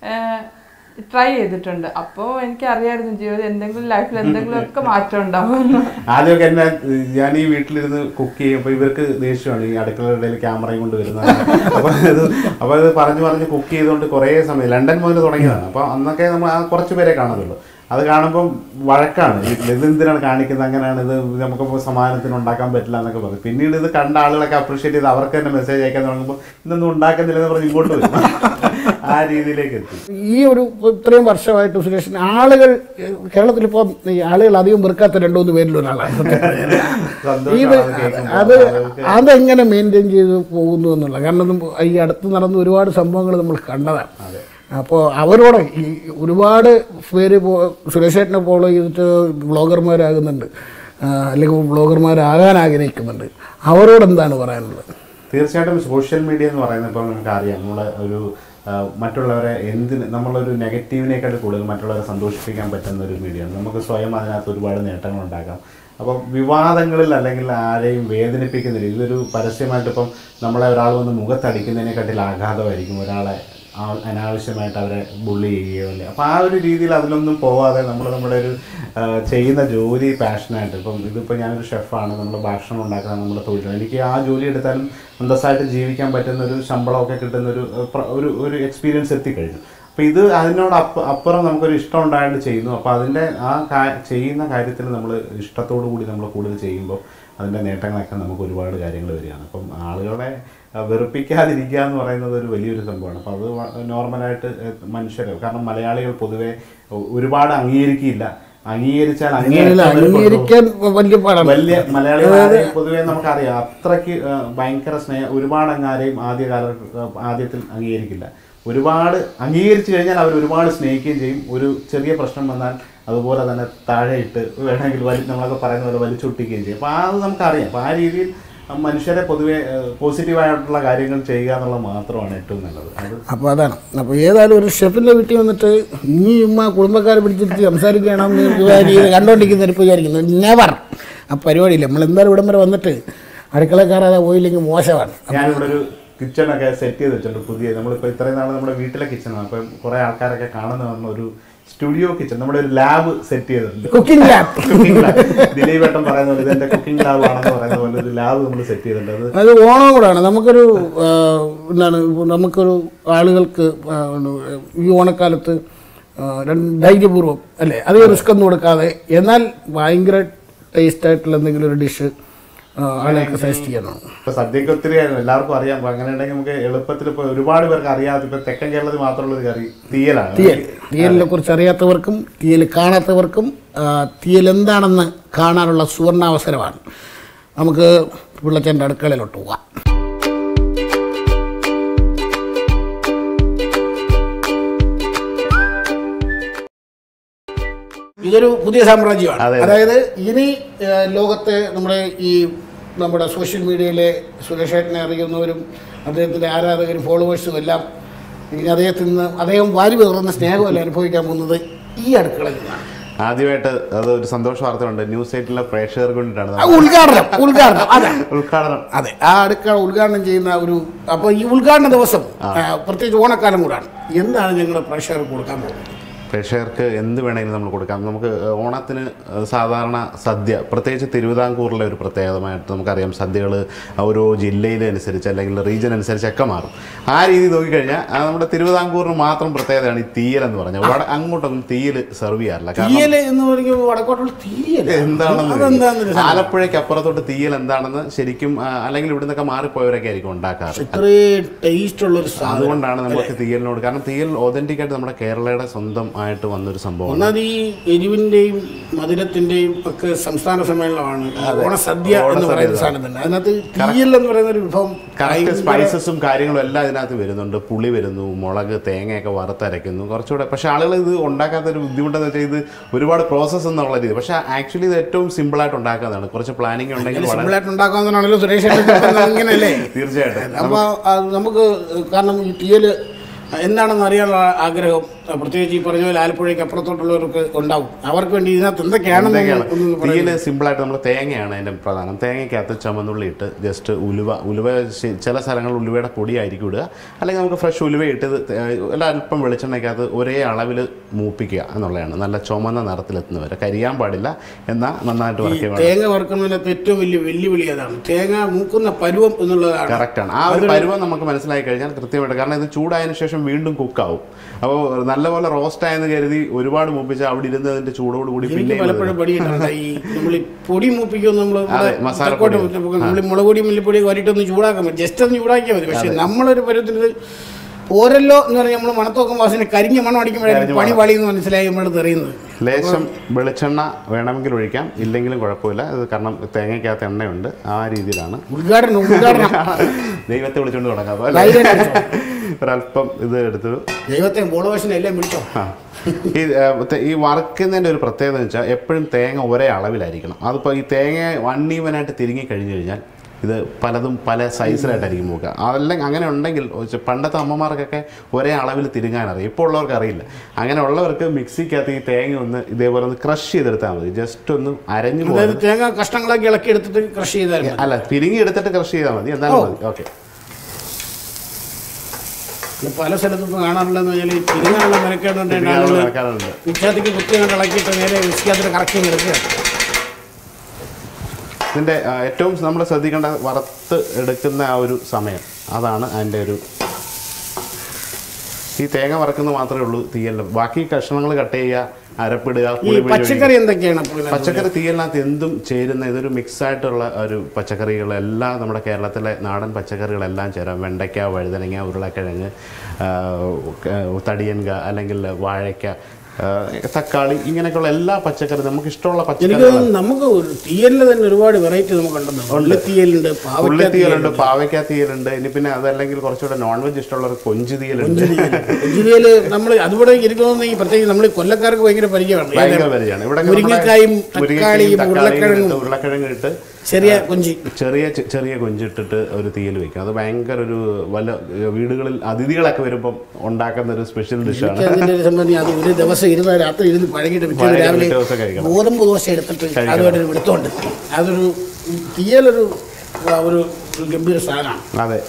ട്രൈ ചെയ്തിട്ടുണ്ട്. അപ്പോൾ എനിക്ക് അറിയായിരുന്നു ജീവിതം എന്തെങ്കിലും ലൈഫിൽ എന്തെങ്കിലും ഒക്കെ മാറ്റം ഉണ്ടാവും. ആദ്യമൊക്കെ എന്നെ ഞാൻ ഈ വീട്ടിലിരുന്ന് കുക്ക് ചെയ്യുമ്പോൾ ഇവർക്ക് ദേഷ്യമാണ് ഈ അടുക്കളയുടെ ക്യാമറയും കൊണ്ട് വരുന്നത്. അപ്പോൾ ഇത് അപ്പോൾ ഇത് പറഞ്ഞു പറഞ്ഞ് കുക്ക് ചെയ്തുകൊണ്ട് കുറേ സമയം ലണ്ടൻ മുതൽ തുടങ്ങിയതാണ്. അപ്പോൾ അന്നൊക്കെ നമ്മൾ ആ കുറച്ച് പേരെ കാണത്തുള്ളൂ. അത് കാണുമ്പം വഴക്കാണ്, വീട്ടിൽ ഇതെന്തിനാണ് കാണിക്കുന്നത്, അങ്ങനെയാണ്, ഇത് നമുക്കിപ്പോൾ സമാധാനത്തിന് ഉണ്ടാക്കാൻ പറ്റില്ല എന്നൊക്കെ പറയും. പിന്നീട് ഇത് കണ്ട ആളുകളൊക്കെ അപ്രീഷിയേറ്റ് ചെയ്ത് അവർക്ക് തന്നെ മെസ്സേജ് അയക്കാൻ തുടങ്ങുമ്പോൾ ഇതൊന്നും ഉണ്ടാക്കുന്നില്ലെന്ന് പറഞ്ഞ് ഇങ്ങോട്ട് വരും. ആ രീതിയിലേക്ക് എത്തി. ഈ ഒരു ഇത്രയും വർഷമായിട്ട് സുരേഷിന് ആളുകൾ കേരളത്തിലിപ്പോൾ ഈ ആളുകൾ അധികം വെറുക്കാത്ത രണ്ടു മൂന്ന് പേരിൽ ഒരാളാണ്. ഇത് അത് അതെങ്ങനെ മെയിൻറ്റെയിൻ ചെയ്ത് പോകുന്നു എന്നുള്ള, കാരണം ഈ അടുത്ത് നടന്ന ഒരുപാട് സംഭവങ്ങൾ നമ്മൾ കണ്ടതാണ്. അപ്പോൾ അവരോട് ഈ ഒരുപാട് പേര് സുരേഷേട്ടനെ ഫോളോ ചെയ്തിട്ട് വ്ളോഗർമാരാകുന്നുണ്ട്, അല്ലെങ്കിൽ വ്ളോഗർമാരാകാൻ ആഗ്രഹിക്കുന്നുണ്ട്. അവരോട് എന്താണ് പറയാനുള്ളത്? തീർച്ചയായിട്ടും സോഷ്യൽ മീഡിയ എന്ന് പറയുന്നത് ഇപ്പോൾ നമുക്കറിയാം, നമ്മളെ ഒരു മറ്റുള്ളവരെ എന്തിന് നമ്മളൊരു നെഗറ്റീവിനേക്കാൾ കൂടുതൽ മറ്റുള്ളവരെ സന്തോഷിപ്പിക്കാൻ പറ്റുന്ന ഒരു മീഡിയയാണ്. നമുക്ക് സ്വയം അതിനകത്ത് ഒരുപാട് നേട്ടങ്ങൾ ഉണ്ടാക്കാം. അപ്പം വിവാദങ്ങളിൽ അല്ലെങ്കിൽ ആരെയും വേദനിപ്പിക്കുന്നില്ല. ഇതൊരു പരസ്യമായിട്ട് ഇപ്പം നമ്മളെ ഒരാൾ വന്ന് മുഖത്തടിക്കുന്നതിനെക്കാട്ടിൽ ആഘാതമായിരിക്കും ഒരാളെ അനാവശ്യമായിട്ട് അവരെ ബുള്ളി ചെയ്യുകയോ അല്ലേ. അപ്പോൾ ആ ഒരു രീതിയിൽ അതിലൊന്നും പോവാതെ നമ്മൾ നമ്മുടെ ഒരു ചെയ്യുന്ന ജോലി പാഷനായിട്ട്, ഇപ്പം ഇതിപ്പോൾ ഞാനൊരു ഷെഫാണ്, നമ്മൾ ഭക്ഷണം ഉണ്ടാക്കാൻ നമ്മുടെ തൊഴിലാണ്, എനിക്ക് ആ ജോലി എടുത്താലും അന്തസ്സായിട്ട് ജീവിക്കാൻ പറ്റുന്ന ഒരു ശമ്പളമൊക്കെ കിട്ടുന്നൊരു ഒരു ഒരു എക്സ്പീരിയൻസ് എത്തിക്കഴിഞ്ഞു. അപ്പോൾ ഇത് അതിനോട് അപ്പ അപ്പുറം നമുക്കൊരു ഇഷ്ടം ഉണ്ടായിട്ട് ചെയ്യുന്നു. അപ്പോൾ അതിൻ്റെ ആ ചെയ്യുന്ന കാര്യത്തിൽ നമ്മൾ ഇഷ്ടത്തോടു കൂടി നമ്മൾ കൂടുതൽ ചെയ്യുമ്പോൾ അതിൻ്റെ നേട്ടങ്ങളൊക്കെ നമുക്ക് ഒരുപാട് കാര്യങ്ങൾ വരികയാണ്. അപ്പം ആളുകളെ വെറുപ്പിക്കാതിരിക്കുക എന്ന് പറയുന്നത് ഒരു വലിയൊരു സംഭവമാണ്. അപ്പോൾ അത് നോർമലായിട്ട് മനുഷ്യർ, കാരണം മലയാളികൾ പൊതുവെ ഒരുപാട് അംഗീകരിക്കില്ല, അംഗീകരിച്ചാൽ അംഗീകരിക്കാൻ വലിയ മലയാളികളെ പൊതുവെ നമുക്കറിയാം അത്രയ്ക്ക് ഭയങ്കര സ്നേഹം, ഒരുപാട് അങ്ങാരെയും ആദ്യകാല ആദ്യത്തിൽ അംഗീകരിക്കില്ല. ഒരുപാട് അംഗീകരിച്ചു കഴിഞ്ഞാൽ അവർ ഒരുപാട് സ്നേഹിക്കുകയും ചെയ്യും. ഒരു ചെറിയ പ്രശ്നം വന്നാൽ അതുപോലെ തന്നെ താഴെ ഇട്ട് വേണമെങ്കിൽ വലി നമ്മളൊക്കെ പറയുന്ന പോലെ വലിച്ചൊട്ടിക്കുകയും ചെയ്യും. അപ്പോൾ അത് നമുക്കറിയാം. അപ്പോൾ ആ രീതിയിൽ മനുഷ്യരെ പൊതുവെ പോസിറ്റീവായിട്ടുള്ള കാര്യങ്ങൾ ചെയ്യുക എന്നുള്ളത് മാത്രമാണ് ഏറ്റവും നല്ലത്. അത് അപ്പോൾ അതാണ്. അപ്പോൾ ഏതായാലും ഒരു ഷെഫിൻ്റെ വീട്ടിൽ വന്നിട്ട് ഇനി ഉമ്മ കുടുംബക്കാരെ പിടിച്ചിട്ട് സംസാരിക്കുകയാണെന്ന് കണ്ടുകൊണ്ടിരിക്കുന്നവർ വിചാരിക്കുന്നു നെവർ. ആ പരിപാടിയില്ല. നമ്മൾ എന്തായാലും ഇവിടം വരെ വന്നിട്ട് അടുക്കളക്കാരാതെ പോയില്ലെങ്കിൽ മോശമാണ്. ഞാനിവിടെ ഒരു കിച്ചണൊക്കെ സെറ്റ് ചെയ്ത് വെച്ചിട്ടുണ്ട് പുതിയ. നമ്മളിപ്പോൾ ഇത്രയും നാൾ നമ്മുടെ വീട്ടിലെ കിച്ചണാണ്. അപ്പം കുറേ ആൾക്കാരൊക്കെ കാണുന്ന പറഞ്ഞ ഒരു സ്റ്റുഡിയോ കിച്ചൺ, നമ്മുടെ ഒരു ലാബ് സെറ്റ് ചെയ്തിട്ടുണ്ട്, cooking lab. Cooking lab Dileep ഏട്ടൻ പറയുന്ന പോലെ ഇതെന്റെ കുക്കിംഗ് ലാബ് ആണെന്ന് പറയുന്ന പോലെ ഒരു ലാബ് നമ്മൾ സെറ്റ് ചെയ്തിട്ടുണ്ട്. അത് ഓണം കൂടാണ്. നമുക്കൊരു എന്താണ് നമുക്കൊരു ആളുകൾക്ക് ഈ ഓണക്കാലത്ത് ധൈര്യപൂർവ്വം അല്ലേ, അധികം റിസ്ക് ഒന്നും കൊടുക്കാതെ എന്നാൽ ഭയങ്കര ടേസ്റ്റ് ആയിട്ടുള്ള എന്തെങ്കിലും ഒരു ഡിഷ് ആളുകൾക്ക് സജസ്റ്റ് ചെയ്യണം. ഇപ്പോൾ സദ്യക്ക് ഒത്തിരി എല്ലാവർക്കും അറിയാം. അപ്പോൾ അങ്ങനെ ഉണ്ടെങ്കിൽ നമുക്ക് എളുപ്പത്തിൽ ഇപ്പോൾ ഒരുപാട് പേർക്ക് അറിയാതെ ഇപ്പോൾ തെക്കൻ കേരളത്തിൽ മാത്രമുള്ളൊരു കറി തീയലാണ്. തീയൽ തീയലിനെ കുറിച്ച് അറിയാത്തവർക്കും തീയൽ കാണാത്തവർക്കും തീയൽ എന്താണെന്ന് കാണാനുള്ള സുവർണാവസരമാണ്. നമുക്ക് പിള്ളച്ചൻ്റെ അടുക്കളയിലോട്ട് പോവാം. ഇതൊരു പുതിയ സാമ്രാജ്യമാണ്. അതായത് ഇനി ലോകത്തെ നമ്മുടെ ഈ നമ്മുടെ സോഷ്യൽ മീഡിയയിലെ സുരേഷേട്ടനെ അറിയുന്നവരും അദ്ദേഹത്തിൻ്റെ ആരാധകരും ഫോളോവേഴ്സും എല്ലാം ഇനി അദ്ദേഹത്തിൽ നിന്ന് അദ്ദേഹം വാരി വിതറുന്ന സ്നേഹമല്ല അനുഭവിക്കാൻ പോകുന്നത് ഈ അടുക്കളയിൽ നിന്നാണ്. ആദ്യമായിട്ട് അത് ഒരു സന്തോഷ വാർത്തയുണ്ട്. ന്യൂസ് എയ്റ്റിലെ പ്രേക്ഷകർ കൊണ്ടിട്ടാണ് ഉദ്ഘാടനം ഉദ്ഘാടനം അതെ ഉദ്ഘാടനം അതെ ആ അടുക്കള ഉദ്ഘാടനം ചെയ്യുന്ന ഒരു അപ്പോൾ ഈ ഉദ്ഘാടന ദിവസം പ്രത്യേകിച്ച് ഓണക്കാലം കൂടാണ്. എന്താണ് ഞങ്ങൾ പ്രേക്ഷകർക്ക് കൊടുക്കാൻ പോകുന്നത്? പ്രേക്ഷകർക്ക് എന്ത് വേണമെങ്കിലും നമ്മൾ കൊടുക്കാം. നമുക്ക് ഓണത്തിന് സാധാരണ സദ്യ, പ്രത്യേകിച്ച് തിരുവിതാംകൂറിലെ ഒരു പ്രത്യേകതമായിട്ട് നമുക്കറിയാം, സദ്യകൾ ഓരോ ജില്ലയിലനുസരിച്ച് അല്ലെങ്കിൽ റീജിയൻ അനുസരിച്ചൊക്കെ മാറും. ആ രീതി നോക്കിക്കഴിഞ്ഞാൽ നമ്മുടെ തിരുവിതാംകൂറിന് മാത്രം പ്രത്യേകതയാണ് ഈ തീയൽ എന്ന് പറഞ്ഞാൽ. അവിടെ അങ്ങോട്ടൊന്നും തീയൽ സെർവ് ചെയ്യാറില്ല. എന്താണെന്ന് ആലപ്പുഴയ്ക്ക് അപ്പുറത്തോട്ട് തീയൽ എന്താണെന്ന് ശരിക്കും അല്ലെങ്കിൽ ഇവിടെ നിന്നൊക്കെ മാറിപ്പോയവരൊക്കെ ആയിരിക്കും ഉണ്ടാക്കാറ്. അതുകൊണ്ടാണ് നമുക്ക് തീയലിനോട്, കാരണം തീയൽ ഒതന്റിക് ആയിട്ട് നമ്മുടെ കേരളയുടെ സ്വന്തം ആയിട്ട് വന്നൊരു സംഭവം. ഒന്നാമത് ഈ എരിവിന്റെയും മധുരത്തിന്റെയും ഒക്കെ സംസ്ഥാന സമ്മേളനമാണ് ഓണസദ്യ എന്ന് പറയുന്ന സാധനം തന്നെ. അതിനകത്ത് തീയൽ എന്ന് പറയുന്ന ഒരു വിഭവം കറക്റ്റ് സ്പൈസസും കാര്യങ്ങളും എല്ലാം ഇതിനകത്ത് വരുന്നുണ്ട്. പുളി വരുന്നു, മുളക്, തേങ്ങയൊക്കെ വറുത്തരയ്ക്കുന്നു കുറച്ചുകൂടെ. പക്ഷെ ആളുകൾ ഇത് ഉണ്ടാക്കാത്ത ഒരു ബുദ്ധിമുട്ടെന്ന് വെച്ചാൽ ഇത് ഒരുപാട് പ്രോസസ്സ് എന്നുള്ള രീതി. പക്ഷെ ആക്ച്വലി ഇത് ഏറ്റവും സിമ്പിൾ ആയിട്ട് ഉണ്ടാക്കാതാണ്. കുറച്ച് പ്ലാനിങ് ഉണ്ടെങ്കിൽ സിമ്പിളായിട്ട് ഉണ്ടാക്കാവുന്നതാണല്ലോ സുരേഷ് ഇങ്ങനെയല്ലേ? തീർച്ചയായിട്ടും. അപ്പോൾ നമുക്ക് കാരണം ഈ തീയല് എന്താണെന്ന് അറിയാനുള്ള ആഗ്രഹം പ്രത്യേകിച്ച് ഈ പറഞ്ഞ പോലെ ആലപ്പുഴയ്ക്ക് അപ്പുറത്തോട്ടുള്ളവർക്ക് ഉണ്ടാവും. അവർക്ക് വേണ്ടി ഇതിനകത്ത് എന്തൊക്കെയാണെന്ന് തീയല് സിമ്പിളായിട്ട് നമ്മൾ തേങ്ങയാണ് അതിൻ്റെ പ്രധാനം. തേങ്ങയ്ക്കകത്ത് ചുമന്നുള്ളി ഇട്ട് ജസ്റ്റ് ഉലുവ ഉലുവ ചില സ്ഥലങ്ങളിൽ ഉലുവയുടെ പൊടിയായിരിക്കും ഇടുക, അല്ലെങ്കിൽ നമുക്ക് ഫ്രഷ് ഉലുവ ഇട്ട് അല്ല അല്പം വെളിച്ചെണ്ണയ്ക്കകത്ത് ഒരേ അളവിൽ മൂപ്പിക്കുക എന്നുള്ളതാണ്. നല്ല ചുമന്ന നിറത്തിലെത്തുന്നവരെ കരിയാൻ പാടില്ല, എന്നാൽ നന്നായിട്ട് വറക്കുക. തേങ്ങ വറുക്കുന്നതിനകത്ത് ഏറ്റവും വലിയ വെല്ലുവിളി അതാണ്, തേങ്ങ മൂക്കുന്ന പരുവം എന്നുള്ളതാണ്. കറക്റ്റാണ്. ആ ഒരു പരുവം നമുക്ക് മനസ്സിലായി കഴിഞ്ഞാൽ കൃത്യമായിട്ട്, കാരണം ഇത് ചൂടായതിനു ശേഷം വീണ്ടും കുക്കാവും. അപ്പോൾ നല്ലപോലെ റോസ്റ്റ് ആയെന്ന് കരുതി ഒരുപാട് മൂപ്പിച്ചാൽ അവിടെ ഇരുന്നതിന്റെ ചൂടോട് കൂടി പിന്നെ പലപ്പോഴും പടിയിട്ടുണ്ട്. ഈ നമ്മൾ പൊടി മൂപ്പിക്കും, നമ്മൾ നമ്മൾ മുളക് പൊടി മല്ലിപ്പൊടി വരിട്ടൊന്ന് ചൂടാക്കാൻ പറ്റും, ജസ്റ്റ് ഒന്ന് ചൂടാക്കിയാൽ മതി. പക്ഷെ നമ്മളൊരു പരുവത്തിന് പോരല്ലോ എന്ന് പറഞ്ഞാൽ നമ്മൾ മണത്തോക്കം വാസന കരിഞ്ഞ മണം അടിക്കുമ്പോഴാണ് പണി പാളി എന്ന് മനസ്സിലായി നമ്മളത് അറിയുന്നത്. ലേശം വെളിച്ചെണ്ണ വേണമെങ്കിൽ ഒഴിക്കാം, ഇല്ലെങ്കിലും കുഴപ്പമില്ല. ഇത് കാരണം തേങ്ങയ്ക്കകത്ത് എണ്ണയുണ്ട്. ആ രീതിയിലാണ് ഉദ്ഘാടനം ഉദ്ഘാടനം ദൈവത്തെ വിളിച്ചുകൊണ്ട് തുടങ്ങാം. ഒരല്പം ഇത് എടുത്തു ദൈവത്തെ ബോളവേഷനെ എല്ലാം വിളിച്ചോ. ഈ ഈ വറുക്കുന്നതിൻ്റെ ഒരു പ്രത്യേകത എന്ന് വെച്ചാൽ എപ്പോഴും തേങ്ങ ഒരേ അളവിലായിരിക്കണം. അതിപ്പോൾ ഈ തേങ്ങ വണ്ണീവനായിട്ട് തിരിങ്ങി കഴിഞ്ഞു കഴിഞ്ഞാൽ ഇത് പലതും പല സൈസിലായിട്ടായിരിക്കും നോക്കുക. അതല്ലെങ്കിൽ അങ്ങനെ ഉണ്ടെങ്കിൽ പണ്ടത്തെ അമ്മമാർക്കൊക്കെ ഒരേ അളവിൽ തിരുങ്ങാനറിയാം, ഇപ്പോൾ ഉള്ളവർക്ക് അറിയില്ല. അങ്ങനെ ഉള്ളവർക്ക് മിക്സിക്കകത്ത് ഈ തേങ്ങ ഒന്ന് ഇതേപോലെ ഒന്ന് ക്രഷ് ചെയ്തെടുത്താൽ മതി. ജസ്റ്റ് ഒന്ന് അരഞ്ഞു പോകും. തേങ്ങ കഷ്ണങ്ങളാക്കി ഇളക്കി എടുത്തിട്ട് ക്രഷ് ചെയ്താൽ അല്ല, തിരിങ്ങി എടുത്തിട്ട് ക്രഷ് ചെയ്താൽ മതി, എന്നാലും മതി. ഓക്കെ. പല സ്ഥലത്തും കാണാറുള്ളതെന്ന് പറഞ്ഞാൽ തിരിങ്ങാനുള്ള മെനക്കേടുണ്ട്, മിക്സാത്തിക്ക് കുത്തി കണ്ട് ഇളക്കിയിട്ട് നേരെ മിക്സിക്കകത്ത് കറക്റ്റ് എടുക്കുക. ഇതിൻ്റെ ഏറ്റവും നമ്മൾ ശ്രദ്ധിക്കേണ്ട വറുത്ത് എടുക്കുന്ന ആ ഒരു സമയം, അതാണ് അതിൻ്റെ ഒരു. ഈ തേങ്ങ വറക്കുന്നത് മാത്രമേ ഉള്ളൂ തീയലിൽ. ബാക്കി കഷ്ണങ്ങൾ കട്ട് ചെയ്യുക, അരപ്പിടുക, പച്ചക്കറി എന്തൊക്കെയാണ്? പച്ചക്കറി തീയലിനകത്ത് എന്തും ചേരുന്ന ഇതൊരു മിക്സായിട്ടുള്ള ഒരു പച്ചക്കറികളെല്ലാം നമ്മുടെ കേരളത്തിലെ നാടൻ പച്ചക്കറികളെല്ലാം ചേരാം. വെണ്ടയ്ക്ക, വഴുതനങ്ങ, ഉരുളക്കിഴങ്ങ്, തടിയൻക അല്ലെങ്കിൽ വാഴയ്ക്ക, തക്കാളി, ഇങ്ങനെയൊക്കെയുള്ള എല്ലാ പച്ചക്കറി നമുക്ക് ഇഷ്ടമുള്ള പച്ചക്കറി. നമുക്ക് തീയലിൽ തന്നെ ഒരുപാട് വെറൈറ്റി നമുക്കുണ്ട്. ഉള്ളിത്തീയലുണ്ട്, ഉള്ളിത്തീയലുണ്ട്, പാവയ്ക്ക തീയലുണ്ട്. ഇനി പിന്നെ അതല്ലെങ്കിൽ കുറച്ചുകൂടെ നോൺ വെജ് ഇഷ്ടമുള്ളവർ കൊഞ്ച് തീയലുണ്ട്. കൊഞ്ച് തീയല് നമ്മൾ അതുകൂടെ ഇരിക്കുന്ന ഈ പ്രത്യേകിച്ച് നമ്മൾ കൊല്ലക്കാർക്ക് ഭയങ്കര പരിചയമാണ്. ഭയങ്കര പരിചയമാണ്. ഇവിടെ മുരിങ്ങക്കായും തക്കാളിയും ഉരുളക്കിഴങ്ങും ഉരുളക്കിഴങ്ങ് ഇട്ട് ചെറിയ കൊഞ്ചി ചെറിയ ചെറിയ കൊഞ്ചിട്ടിട്ട് ഒരു തീയൽ വെക്കും. അത് ഭയങ്കര ഒരു വല്ല വീടുകളിൽ അതിഥികളൊക്കെ വരുമ്പം ഉണ്ടാക്കുന്ന ഒരു സ്പെഷ്യൽ ഡിഷാണ്. അത് ഒരു ദിവസം ഇരുന്ന് രാത്രി ഇരുന്ന് പഴകിയിട്ട് രാവിലെ ഗോതമ്പ് ദോശ എടുത്തിട്ട് അതുമായിട്ട് എടുത്തോണ്ട് അതൊരു തീയലൊരു ഒരു ഗംഭീര സാധനമാണ്. അതെ.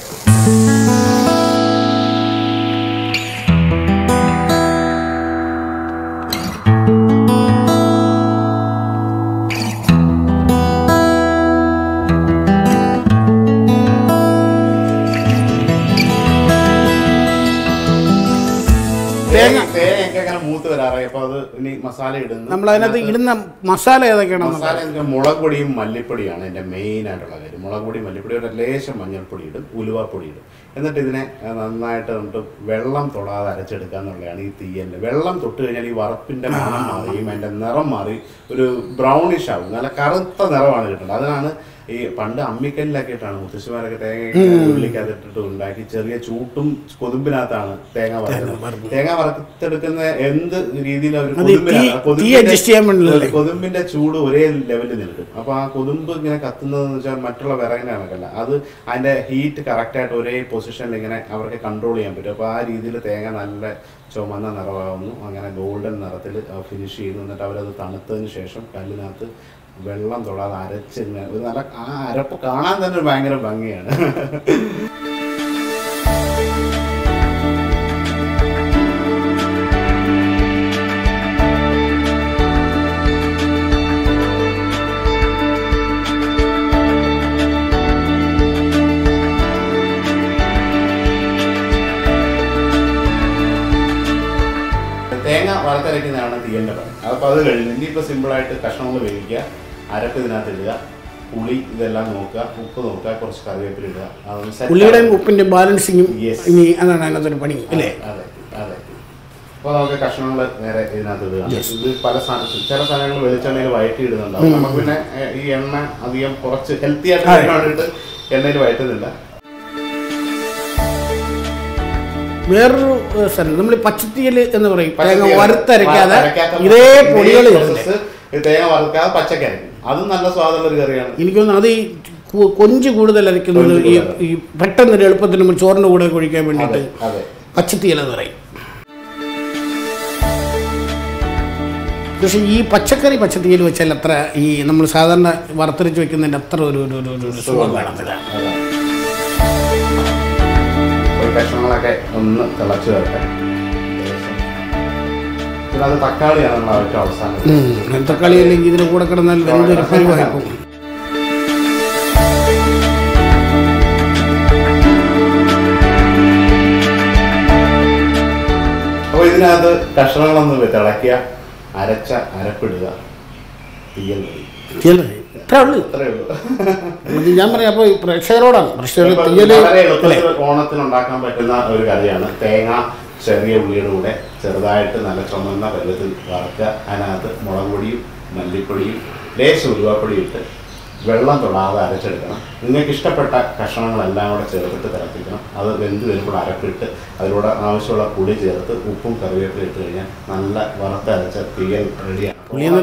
ഇടാറായി. അപ്പോൾ അത് ഇനി മസാല ഇടുന്നു. നമ്മൾ അതിനകത്ത് ഇടുന്ന മസാല ഏതൊക്കെയാണ്? മസാല എന്ന് മുളക് പൊടിയും മല്ലിപ്പൊടിയാണ് എൻ്റെ മെയിൻ ആയിട്ടുള്ള കാര്യം. മുളക് പൊടി, മല്ലിപ്പൊടി, ഒരു ലേശം മഞ്ഞൾപ്പൊടി ഇടും, ഉലുവാപ്പൊടി ഇടും. എന്നിട്ട് ഇതിനെ നന്നായിട്ട് നമുക്ക് വെള്ളം തൊടാതെ അരച്ചെടുക്കുക എന്നുള്ളതാണ് ഈ തീയലിൽ. വെള്ളം തൊട്ട് കഴിഞ്ഞാൽ ഈ വറുപ്പിൻ്റെ മണം മാറിയും അതിൻ്റെ നിറം മാറി ഒരു ബ്രൗണിഷ് ആവും. നല്ല കറുത്ത നിറമാണ് കിട്ടുന്നത്. അതിനാണ് ഈ പണ്ട് അമ്മിക്കല്ലിലൊക്കെ ഇട്ടാണ് മുത്തശ്ശിമാരൊക്കെ തേങ്ങ ഉള്ളിക്കകത്തിട്ടിട്ട് ഉണ്ടാക്കി ചെറിയ ചൂട്ടും കൊതുമ്പിനകത്താണ് തേങ്ങ വറുക്കുന്നത്. തേങ്ങ വറുത്തെടുക്കുന്ന എന്ത് രീതിയിൽ അവർ കൊതുമ്പിന്റെ കൊതുമ്പിന്റെ ചൂട് ഒരേ ലെവലിൽ നിൽക്കും. അപ്പൊ ആ കൊതുമ്പ് ഇങ്ങനെ കത്തുന്നതെന്ന് വെച്ചാൽ മറ്റുള്ള വിറകിന്റെ കണക്കല്ല, അത് അതിന്റെ ഹീറ്റ് കറക്റ്റായിട്ട് ഒരേ പൊസിഷനിൽ ഇങ്ങനെ അവർക്ക് കൺട്രോൾ ചെയ്യാൻ പറ്റും. അപ്പൊ ആ രീതിയിൽ തേങ്ങ നല്ല ചുമന്ന നിറമാകുന്നു, അങ്ങനെ ഗോൾഡൻ നിറത്തിൽ ഫിനിഷ് ചെയ്യുന്നു. എന്നിട്ട് അവരത് തണുത്തതിന് ശേഷം കല്ലിനകത്ത് വെള്ളം തൊടാതെ അരച്ചിങ്ങനെ ഒരു നല്ല ആ അരപ്പ് കാണാൻ തന്നെ ഒരു ഭയങ്കര ഭംഗിയാണ്. തേങ്ങ വറുത്തരയ്ക്കുന്നതാണ് തീയലിൻ്റെ പണി. അപ്പോൾ അത് കഴിഞ്ഞ് ഇനിയിപ്പോൾ സിമ്പിളായിട്ട് കഷ്ണങ്ങൾ വേവിക്കുക, അരപ്പ് ഇതിനകത്ത് ഇടുക, പുളി ഇതെല്ലാം നോക്കുക, ഉപ്പ് നോക്കുക, കുറച്ച് കറിവേപ്പില ഇടുക. പുളിയുടെയും ഉപ്പിൻ്റെ ബാലൻസിങ്ങും ഇനി അതാണ് അതിനകത്തൊരു പണി അല്ലേ? അതെ അതെ. അപ്പോൾ നമുക്ക് കഷ്ണങ്ങൾ നേരെ ഇതിനകത്ത് ഇടുക. ഇത് പല ചില സാധനങ്ങൾ വെളിച്ചെണ്ണയിൽ വഴറ്റി ഇടുന്നുണ്ടാവും. നമുക്ക് പിന്നെ ഈ എണ്ണ അധികം കുറച്ച് ഹെൽത്തി ആയിട്ട് വേണ്ടിയിട്ട് എണ്ണയിൽ വഴറ്റുന്നില്ല. വേറൊരു സ്ഥലം നമ്മൾ പച്ചത്തീയൽ എന്ന് പറയും, തേങ്ങ വറുത്തരയ്ക്കാതെ ഇതേ പൊടികൾ തേങ്ങ വറുക്കാതെ പച്ചക്കരയ്ക്കും. അതും നല്ല സ്വാദുള്ള ഒരു കറിയാണ്. എനിക്ക് തോന്നുന്നു അത് ഈ കൊഞ്ച് കൂടുതൽ അരയ്ക്കുന്നത് ഈ ഈ പെട്ടെന്ന് എളുപ്പത്തിന് ചോറിൻ്റെ കൂടെ ഒഴിക്കാൻ വേണ്ടിയിട്ട് പച്ചത്തീയൽ എന്ന് പറയും. പക്ഷേ ഈ പച്ചക്കറി പച്ചത്തീയൽ വെച്ചാൽ അത്ര ഈ നമ്മൾ സാധാരണ വറുത്തരച്ച് വെക്കുന്നതിൻ്റെ അത്ര ഒരു ഒരു സുഖം കാണത്തില്ല. കഷ്ണങ്ങളൊക്കെ ഒന്ന് തിളച്ച് വരട്ടെ. പിന്നെ അത് തക്കാളിയാണ് നമ്മൾ ഏറ്റവും അവസാനം. തക്കാളി അല്ലെങ്കിൽ ഇതിന് കൂടെ കിടന്നാൽ വെന്തൊരു പരിവായിപ്പോ. അപ്പോൾ ഇതിനകത്ത് കഷ്ണങ്ങളൊന്ന് തിളക്കുക, അരച്ച അരപ്പിടുക, തീയൽ ഞാൻ പറയാം. അപ്പോൾ പ്രേക്ഷകരോടാണ് ഓണത്തിനുണ്ടാക്കാൻ പറ്റുന്ന ഒരു കറിയാണ്. തേങ്ങ ചെറിയ ഉള്ളിയുടെ കൂടെ ചെറുതായിട്ട് നല്ല ചുമന്ന വെള്ളത്തിൽ വറുക്കുക, അതിനകത്ത് മുളക് പൊടിയും മല്ലിപ്പൊടിയും ലേശം ഉലുവാപ്പൊടിയും ഇട്ട് വെള്ളം തൊടാതെ അരച്ചെടുക്കണം. നിങ്ങൾക്ക് ഇഷ്ടപ്പെട്ട കഷ്ണങ്ങളെല്ലാം കൂടെ ചേർത്തിട്ട് തിളപ്പിക്കണം. അത് വെന്ത് വരുമ്പോൾ അരപ്പിട്ട് അതിലൂടെ ആവശ്യമുള്ള പുളി ചേർത്ത് ഉപ്പും കറിവേപ്പിലും ഇട്ട് കഴിഞ്ഞാൽ നല്ല വറുത്തരച്ച തീയൽ റെഡിയാണ്.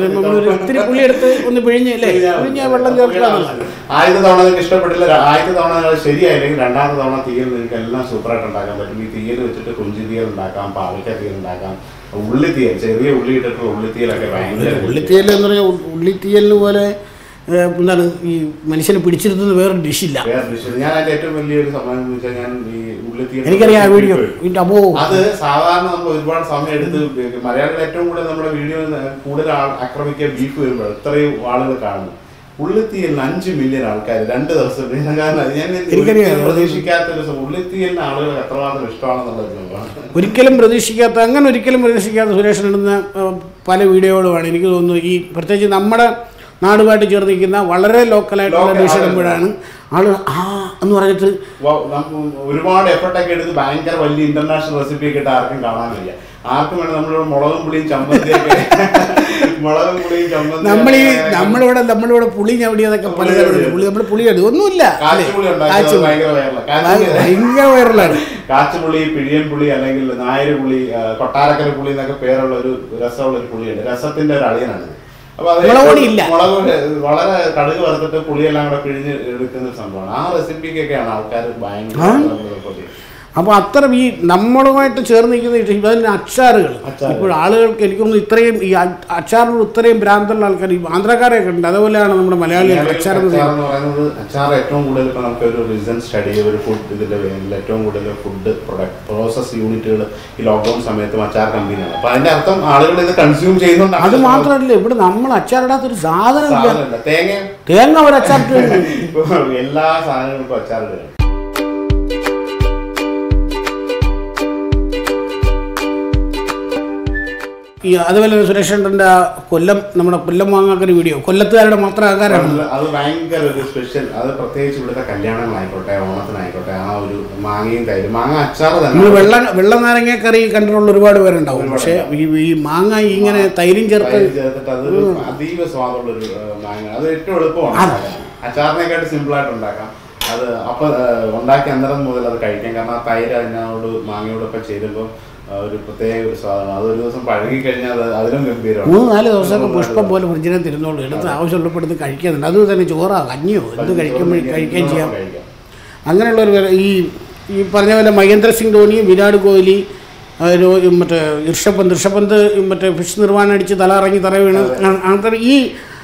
ആദ്യത്തെ തവണ നിങ്ങൾക്ക് ഇഷ്ടപ്പെട്ടില്ല, ആദ്യത്തെ തവണ നിങ്ങൾ ശരിയായില്ലെങ്കിൽ രണ്ടാമത്തെ തവണ തീയൽ നിങ്ങൾക്ക് എല്ലാം സൂപ്പറായിട്ട് ഉണ്ടാക്കാൻ പറ്റും. ഈ തീയൽ വെച്ചിട്ട് കുഞ്ചി തീയൽ ഉണ്ടാക്കാം, പാവയ്ക്ക തീയൽ ഉണ്ടാക്കാം, ഉള്ളിത്തീയൽ ചെറിയ ഉള്ളി ഇട്ടിട്ടുള്ള ഉള്ളിത്തീയലൊക്കെ ഭയങ്കര. ഉള്ളിത്തീയൽ എന്ന് പറഞ്ഞാൽ ഉള്ളിത്തീയലിന് പോലെ എന്താണ് ഈ മനുഷ്യനെ പിടിച്ചിരുത്തുന്ന വേറൊരു ഡിഷില്ല. ഞാൻ അതിന്റെ ഏറ്റവും വലിയൊരു സമയം എന്ന് വെച്ചാൽ ഞാൻ ഈ ഉള്ളിത്തീയൽ എനിക്കറിയാം വീഡിയോ. അത് സാധാരണ നമ്മൾ ഒരുപാട് സമയം എടുത്ത് മലയാളികൾ ഏറ്റവും കൂടുതൽ നമ്മുടെ വീഡിയോ കൂടുതൽ ആക്രമിക്കുക ബീഫ് വരുമ്പോൾ എത്രയും ആളുകൾ കാണുന്നു. ഉള്ളിത്തീയലിന് അഞ്ച് മില്യൺ ആൾക്കാർ രണ്ട് ദിവസം. ഞാൻ പ്രതീക്ഷിക്കാത്ത ഉള്ളിത്തീയലിന് ആളുകൾ എത്രമാത്രം ഇഷ്ടമാണെന്നുള്ളത് ഒരിക്കലും പ്രതീക്ഷിക്കാത്ത അങ്ങനെ ഒരിക്കലും പ്രതീക്ഷിക്കാത്ത സുരേഷൻ ഇടുന്ന പല വീഡിയോകളുമാണ്. എനിക്ക് തോന്നുന്നു ഈ പ്രത്യേകിച്ച് നമ്മുടെ നാടുമായിട്ട് ചേർന്ന് നിൽക്കുന്ന വളരെ ലോക്കലായിട്ടുള്ള ഡിഷ് ഇടുമ്പോഴാണ് ആള് ആ എന്ന് പറഞ്ഞിട്ട് ഒരുപാട് എഫർട്ടൊക്കെ എടുത്ത് ഭയങ്കര വലിയ ഇന്റർനാഷണൽ റെസിപ്പി ഒക്കെ ഇട്ട് ആർക്കും കാണാൻ കഴിയ. ആർക്കും വേണം നമ്മളിവിടെ മുളകും പുളിയും ചമ്മന്തിയൊക്കെ മുളകും പുളിയും ചമ്മന്തി നമ്മളീ നമ്മളിവിടെ നമ്മളിവിടെ പുളി ഞവടിയതൊക്കെ പലതരം പുളി നമ്മൾ പുളി ഇടും ഒന്നുമില്ല. ഭയങ്കര വൈറലാണ്. കാച്ചുപുളി, പിഴിയൻ പുളി, അല്ലെങ്കിൽ നായര് പുളി, കൊട്ടാരക്കര പുളി എന്നൊക്കെ പേരുള്ള ഒരു രസമുള്ള ഒരു പുളിയുണ്ട്. രസത്തിന്റെ ഒരു അളിയനാണ്. അപ്പൊ അത് മുളക് വളരെ കടുക് വറുത്തിട്ട് പുളിയെല്ലാം കൂടെ പിഴിഞ്ഞ് എടുക്കുന്ന ഒരു സംഭവമാണ്. ആ റെസിപ്പിക്കൊക്കെയാണ് ആൾക്കാർ ഭയങ്കര. അപ്പോൾ അത്തരം ഈ നമ്മളുമായിട്ട് ചേർന്ന് നിൽക്കുന്ന ഇതിന് അച്ചാറുകൾ ഇപ്പോൾ ആളുകൾക്ക് എനിക്കൊന്നും ഇത്രയും ഈ അച്ചാറിനോട് ഇത്രയും ഭ്രാന്തുള്ള ആൾക്കാർ ഈ ആന്ധ്രക്കാരൊക്കെ ഉണ്ട്. അതുപോലെയാണ് നമ്മുടെ മലയാളികൾ അച്ചാർ എന്ന് പറയുന്നത്. അച്ചാർ ഏറ്റവും കൂടുതൽ ഇപ്പോൾ നമുക്ക് ഒരു റീസൺ സ്റ്റഡി ഒരു ഫുഡ് ഇതിൻ്റെ വേണമെങ്കിൽ ഏറ്റവും കൂടുതൽ ഫുഡ് പ്രൊഡക്റ്റ് പ്രോസസ് യൂണിറ്റുകൾ ഈ ലോക്ക്ഡൗൺ സമയത്തും അച്ചാർ കമ്പനിയാണ്. അപ്പോൾ അതിൻ്റെ അർത്ഥം ആളുകൾ ഇത് കൺസ്യൂം ചെയ്യുന്നുണ്ട്. അത് മാത്രമല്ല ഇവിടെ നമ്മൾ അച്ചാറിടാത്തൊരു സാധനം തേങ്ങ തേങ്ങ ഒരു അച്ചാർ എല്ലാ സാധനങ്ങൾക്കും അച്ചാറിടുകയാണ്. ഈ അതുപോലെ തന്നെ സുരേഷേട്ടൻ്റെ ആ കൊല്ലം നമ്മുടെ കൊല്ലം മാങ്ങാക്കൊരു വീഡിയോ കൊല്ലത്തുകാരുടെ മാത്രം ആകാരമാണ്. അത് ഭയങ്കര ഒരു സ്പെഷ്യൽ. അത് പ്രത്യേകിച്ച് ഇവിടുത്തെ കല്യാണങ്ങളായിക്കോട്ടെ ഓണത്തിനായിക്കോട്ടെ ആ ഒരു മാങ്ങയും തൈര് മാങ്ങ അച്ചാർ തന്നെ വെള്ള വെള്ള നാരങ്ങ കറി കണ്ടിട്ടുള്ള ഒരുപാട് പേരുണ്ടാവും. പക്ഷേ ഈ ഈ മാങ്ങ ഇങ്ങനെ തൈരും ചേർത്ത് ചേർത്തിട്ട് അതൊരു അതീവ സ്വാദുള്ളൊരു മാങ്ങ. അത് ഏറ്റവും എളുപ്പമാണ്. അച്ചാറിനെക്കാട്ട് സിമ്പിളായിട്ട് ഉണ്ടാക്കാം. അത് അപ്പം ഉണ്ടാക്കി അന്നേരം മുതൽ അത് കഴിക്കാം. കാരണം ആ തൈര് അതിനോട് മാങ്ങയോടൊപ്പം ചേരുമ്പോൾ ഒരു പ്രത്യേക ഒരു സ്വാദാണ്. അതൊരു ദിവസം പഴകി കഴിഞ്ഞാൽ അത് അതിലും ഗംഭീരമാണ്. മൂന്ന് നാല് ദിവസമൊക്കെ പുഷ്പം പോലെ ഫ്രിഡ്ജിനെ തിരുന്നോളൂ. എടുത്ത് ആവശ്യമുള്ളപ്പെടുത്ത് കഴിക്കുന്നുണ്ട്. അത് തന്നെ ചോറാ കഞ്ഞിയോ എന്ത് കഴിക്കുമ്പോൾ കഴിക്കുകയും ചെയ്യാം. അങ്ങനെയുള്ളൊരു ഈ ഈ പറഞ്ഞ പോലെ മഹേന്ദ്ര സിംഗ് ധോണി, വിരാട് കോഹ്ലി, മറ്റേ ഋഷഭ് ഋഷഭ് മറ്റേ ഫിഷ് നിർവ്വാണം അടിച്ച് തല ഇറങ്ങി തറ വീണ് അങ്ങനത്തെ ഈ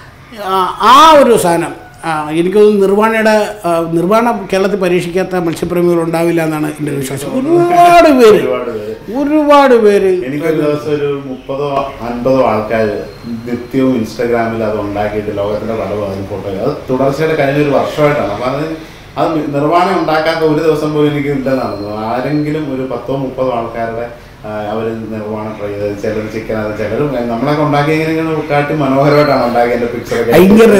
ആ ഒരു സാധനം എനിക്ക് തോന്നുന്നു നിർവ്വാണയുടെ നിർവ്വാണ കേരളത്തിൽ പരീക്ഷിക്കാത്ത മത്സ്യപ്രേമികൾ ഉണ്ടാവില്ല എന്നാണ് എൻ്റെ വിശ്വാസം. ഒരുപാട് പേര് ഒരുപാട് പേര് എനിക്കൊരു ദിവസം ഒരു മുപ്പതോ അൻപതോ ആൾക്കാർ നിത്യവും ഇൻസ്റ്റാഗ്രാമിൽ അത് ഉണ്ടാക്കിയിട്ട് ലോകത്തിന്റെ പല ഭാഗം ഫോട്ടോ അത് തുടർച്ചയായിട്ട് കഴിഞ്ഞൊരു വർഷമായിട്ടാണ്. അപ്പം അത് അത് നിർവ്വാണം ഉണ്ടാക്കാത്ത ഒരു ദിവസം പോലും എനിക്ക് ഇല്ലെന്നാണ്. ആരെങ്കിലും ഒരു പത്തോ മുപ്പതോ ആൾക്കാരുടെ അവർ നിർവ്വാണം ട്രൈ ചെയ്തത്. ചിലർ ചിക്കൻ അത് ചിലർ നമ്മളൊക്കെ ഉണ്ടാക്കി ഇങ്ങനെ കാട്ടി മനോഹരമായിട്ടാണ് ഉണ്ടാക്കിയ പിക്ചറൊക്കെ.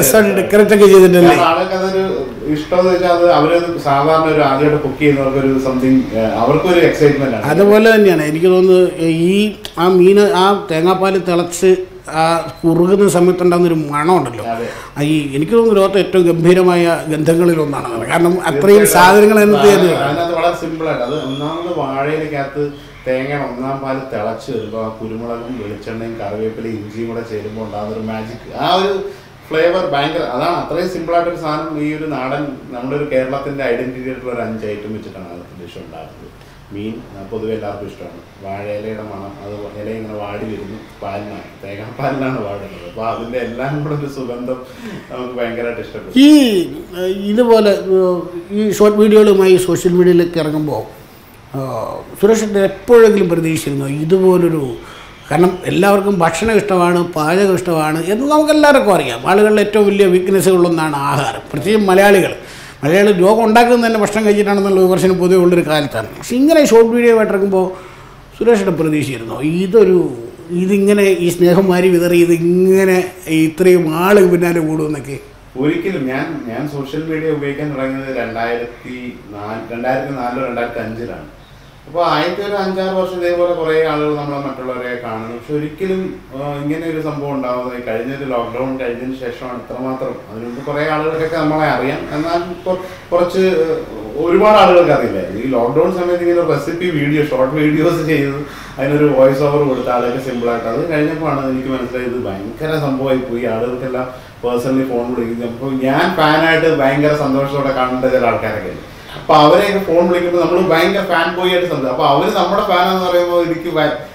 ആളൊക്കെ അതൊരു ഇഷ്ടമെന്ന് വെച്ചാൽ അത് അവരത് സാധാരണ ഒരു ആദ്യമായിട്ട് കുക്ക് ചെയ്യുന്നവർക്കൊരു സംതിങ് അവർക്കൊരു എക്സൈറ്റ്മെന്റ് ആണ്. അതുപോലെ തന്നെയാണ് എനിക്ക് തോന്നുന്നത് ഈ ആ മീൻ ആ തേങ്ങാപ്പാൽ തിളച്ച് ആ കുറുകുന്ന സമയത്തുണ്ടാകുന്നൊരു മണമുണ്ടല്ലോ. ഈ എനിക്ക് തോന്നുന്നു ലോകത്തെ ഏറ്റവും ഗംഭീരമായ ഗന്ധങ്ങളിലൊന്നാണ്. കാരണം അത്രയും സാധനങ്ങൾ എന്ത് ചെയ്യുന്നത് അതിനകത്ത് വളരെ സിമ്പിളായിട്ട് അത് ഒന്നാമത് വാഴയിലേക്കകത്ത് തേങ്ങ ഒന്നാം പാല് തിളച്ച് വരുമ്പോൾ ആ കുരുമുളകും വെളിച്ചെണ്ണയും കറിവേപ്പിലയും ഇഞ്ചിയും കൂടെ ചേരുമ്പോൾ ഉണ്ടാകുന്നൊരു മാജിക് ആ ഒരു ഫ്ലേവർ ഭയങ്കര അതാണ്. അത്രയും സിമ്പിളായിട്ടൊരു സാധനം ഈ ഒരു നാടൻ നമ്മുടെ ഒരു കേരളത്തിൻ്റെ ഐഡന്റിറ്റി ആയിട്ടുള്ള ഒരു അഞ്ച് ഐറ്റം വെച്ചിട്ടാണ് അത് ഡിഷ് ഉണ്ടാക്കുന്നത്. മീൻ പൊതുവെ എല്ലാവർക്കും ഇഷ്ടമാണ്. വാഴയിലയുടെ മണം അത് ഇല ഇങ്ങനെ വാടി വരുന്നു പാലിനാണ് തേങ്ങാപ്പാലിനാണ് വാടുന്നത്. അപ്പോൾ അതിൻ്റെ എല്ലാം കൂടെ ഒരു സുഗന്ധം നമുക്ക് ഭയങ്കരമായിട്ട് ഇഷ്ടപ്പെടും. ഈ ഇതുപോലെ ഈ ഷോർട്ട് വീഡിയോകളുമായി സോഷ്യൽ മീഡിയയിലേക്ക് ഇറങ്ങുമ്പോൾ സുരേഷ് എപ്പോഴെങ്കിലും പ്രതീക്ഷിച്ചിരുന്നു ഇതുപോലൊരു കാരണം എല്ലാവർക്കും ഭക്ഷണം ഇഷ്ടമാണ് പാചകം ഇഷ്ടമാണ് എന്ന് നമുക്കെല്ലാവർക്കും അറിയാം. ആളുകളുടെ ഏറ്റവും വലിയ വീക്ക്നെസ്സുകളൊന്നാണ് ആഹാരം. പ്രത്യേകിച്ച് മലയാളികൾ മലയാളി രോഗം ഉണ്ടാക്കുന്നത് തന്നെ ഭക്ഷണം കഴിച്ചിട്ടാണെന്നുള്ള വിമർശനം പൊതുവെ ഉള്ളൊരു കാലത്താണ്. പക്ഷെ ഇങ്ങനെ ഷോർട്ട് വീഡിയോ ആയിട്ട് ഇറങ്ങുമ്പോൾ സുരേഷിനെ പ്രതീക്ഷിച്ചിരുന്നു ഇതൊരു ഇതിങ്ങനെ ഈ സ്നേഹം മാരി വിതറി ഇതിങ്ങനെ ഇത്രയും ആൾ പിന്നാലെ കൂടുമെന്നൊക്കെ? ഒരിക്കലും ഞാൻ ഞാൻ സോഷ്യൽ മീഡിയ ഉപയോഗിക്കാൻ തുടങ്ങിയത് രണ്ടായിരത്തി നാല് രണ്ടായിരത്തി നാലിലോ രണ്ടായിരത്തി അഞ്ചിലാണ്. അപ്പോൾ ആദ്യത്തെ ഒരു അഞ്ചാറ് വർഷം ഇതേപോലെ കുറേ ആളുകൾ നമ്മളെ മറ്റുള്ളവരെ കാണുന്നു. പക്ഷെ ഒരിക്കലും ഇങ്ങനെ ഒരു സംഭവം ഉണ്ടാകുന്നത് കഴിഞ്ഞൊരു ലോക്ക്ഡൗൺ കഴിഞ്ഞതിന് ശേഷമാണ് ഇത്രമാത്രം. അതിനുമുമ്പ് കുറേ ആളുകൾക്കൊക്കെ നമ്മളെ അറിയാം. എന്നാൽ ഇപ്പോൾ കുറച്ച് ഒരുപാട് ആളുകൾക്ക് അറിയില്ലായിരുന്നു. ഈ ലോക്ക്ഡൗൺ സമയത്ത് ഇങ്ങനെ റെസിപ്പി വീഡിയോ ഷോർട്ട് വീഡിയോസ് ചെയ്ത് അതിനൊരു വോയിസ് ഓവർ കൊടുത്ത ആളൊക്കെ സിമ്പിളായിട്ട് അത് കഴിഞ്ഞപ്പോഴാണ് എനിക്ക് മനസ്സിലായത് ഭയങ്കര സംഭവമായി പോയി. ആളുകൾക്കെല്ലാം പേഴ്സണലി ഫോൺ വിളിക്കുന്നത്. അപ്പോൾ ഞാൻ ഫാനായിട്ട് ഭയങ്കര സന്തോഷത്തോടെ കാണേണ്ട ചില ആൾക്കാരൊക്കെ ഉണ്ട്. അപ്പോൾ അവരെയൊക്കെ ഫോൺ വിളിക്കുമ്പോൾ നമ്മൾ ഭയങ്കര ഫാൻ ബോയ് ആയിട്ട് സംസാരിക്കും. അപ്പോൾ അവർ നമ്മുടെ ഫാനാന്ന് പറയുമ്പോൾ എനിക്ക്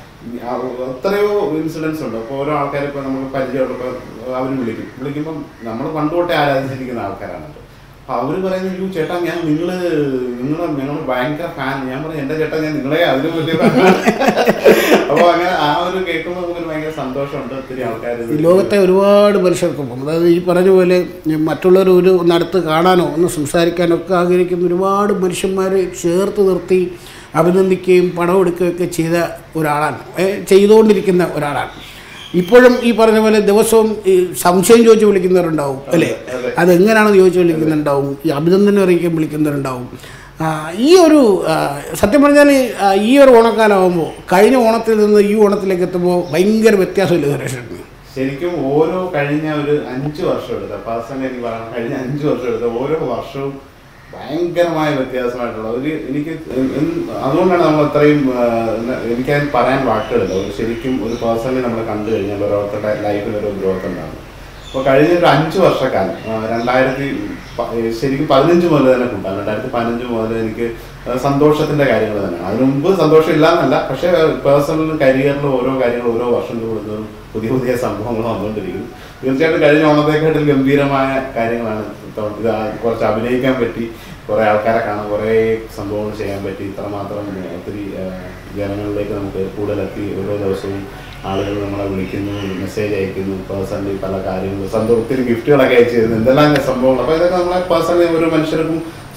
എത്രയോ ഇൻസിഡൻസ് ഉണ്ട്. അപ്പോൾ ഓരോ ആൾക്കാർ ഇപ്പോൾ നമുക്ക് പരിചയമുള്ളപ്പോൾ അവർ വിളിക്കും വിളിക്കുമ്പം നമ്മൾ പണ്ട് തൊട്ടേ ആരാധിച്ചിരിക്കുന്ന ആൾക്കാരാണല്ലോ. അപ്പോൾ അവർ പറയുന്നത് യു ചേട്ടാ ഞാൻ നിങ്ങൾ നിങ്ങൾ ഞങ്ങൾ ഭയങ്കര ഫാൻ. ഞാൻ പറഞ്ഞു എൻ്റെ ചേട്ടാ ഞാൻ നിങ്ങളെ അതിലും വലിയ ഫാനാണ്. അപ്പോൾ അങ്ങനെ ആ ഒരു കേൾക്കുമ്പോൾ നമുക്കൊരു ഭയങ്കര സന്തോഷമുണ്ട്. ഒത്തിരി ആൾക്കാർ ലോകത്തെ ഒരുപാട് മനുഷ്യർക്കും അതായത് ഈ പറഞ്ഞ പോലെ മറ്റുള്ളവർ ഒരു ഒന്നടുത്ത് കാണാനോ ഒന്ന് സംസാരിക്കാനോ ഒക്കെ ആഗ്രഹിക്കുന്ന ഒരുപാട് മനുഷ്യന്മാർ ചേർത്ത് നിർത്തി അഭിനന്ദിക്കുകയും പണം എടുക്കുകയൊക്കെ ചെയ്ത ഒരാളാണ് ചെയ്തുകൊണ്ടിരിക്കുന്ന ഒരാളാണ്. ഇപ്പോഴും ഈ പറഞ്ഞ പോലെ ദിവസവും ഈ സംശയം ചോദിച്ച് വിളിക്കുന്നവരുണ്ടാവും അല്ലേ? അതെങ്ങനെയാണെന്ന് ചോദിച്ച് വിളിക്കുന്നുണ്ടാവും. ഈ അഭിനന്ദനം അറിയിക്കാൻ വിളിക്കുന്നവരുണ്ടാവും. ഈ ഒരു സത്യം പറഞ്ഞാൽ ഈ ഒരു ഓണക്കാലമാകുമ്പോൾ കഴിഞ്ഞ ഓണത്തിൽ നിന്ന് ഈ ഓണത്തിലേക്ക് എത്തുമ്പോൾ ഭയങ്കര വ്യത്യാസമില്ല സുരേഷേട്ടന്. ശരിക്കും ഓരോ കഴിഞ്ഞ ഒരു അഞ്ച് വർഷം എടുത്ത പേഴ്സണലി എനിക്ക് പറയാം കഴിഞ്ഞ അഞ്ച് വർഷം എടുത്ത ഓരോ വർഷവും ഭയങ്കരമായ വ്യത്യാസമായിട്ടുള്ള ഒരു എനിക്ക് അതുകൊണ്ടാണ് നമ്മൾ അത്രയും എനിക്കതിന് പറയാൻ വാക്കുകളില്ല. ഒരു ശരിക്കും ഒരു പേഴ്സണലി നമ്മൾ കണ്ടു കഴിഞ്ഞാൽ ഓരോരുത്തരുടെ ലൈഫിൽ ഒരു ഗ്രോത്ത് ഉണ്ടാകും. അപ്പോൾ കഴിഞ്ഞ ഒരു അഞ്ച് വർഷക്കാലം രണ്ടായിരത്തി ശരിക്കും പതിനഞ്ച് മുതൽ തന്നെ കൂട്ടാം. രണ്ടായിരത്തി പതിനഞ്ച് മുതൽ എനിക്ക് സന്തോഷത്തിൻ്റെ കാര്യങ്ങൾ തന്നെയാണ്. അതിന് മുമ്പ് സന്തോഷം ഇല്ല എന്നല്ല, പക്ഷേ പേഴ്സണൽ കരിയറിൽ ഓരോ കാര്യങ്ങൾ ഓരോ വർഷം കൂടുന്നതും പുതിയ പുതിയ സംഭവങ്ങൾ വന്നുകൊണ്ടിരിക്കുന്നു. തീർച്ചയായിട്ടും കഴിഞ്ഞ ഓണത്തെക്കാട്ടിൽ ഗംഭീരമായ കാര്യങ്ങളാണ്. ഇത് കുറച്ച് അഭിനയിക്കാൻ പറ്റി, കുറേ ആൾക്കാരെ കാണാൻ, കുറേ സംഭവങ്ങൾ ചെയ്യാൻ പറ്റി. ഇത്രമാത്രം ഒത്തിരി ജനങ്ങളിലേക്ക് നമുക്ക് കൂടുതലെത്തി. ഓരോ ദിവസവും ആളുകൾ നമ്മളെ വിളിക്കുന്നു, മെസ്സേജ് അയക്കുന്നു, പേഴ്സണലി പല കാര്യങ്ങളും സന്തോഷം ഒത്തിരി ഗിഫ്റ്റുകളൊക്കെ അയച്ചു തരുന്നു, എന്തെല്ലാം സംഭവങ്ങൾ. അപ്പോൾ ഇതൊക്കെ നമ്മളെ പേഴ്സണലി ഓരോ മനുഷ്യർക്കും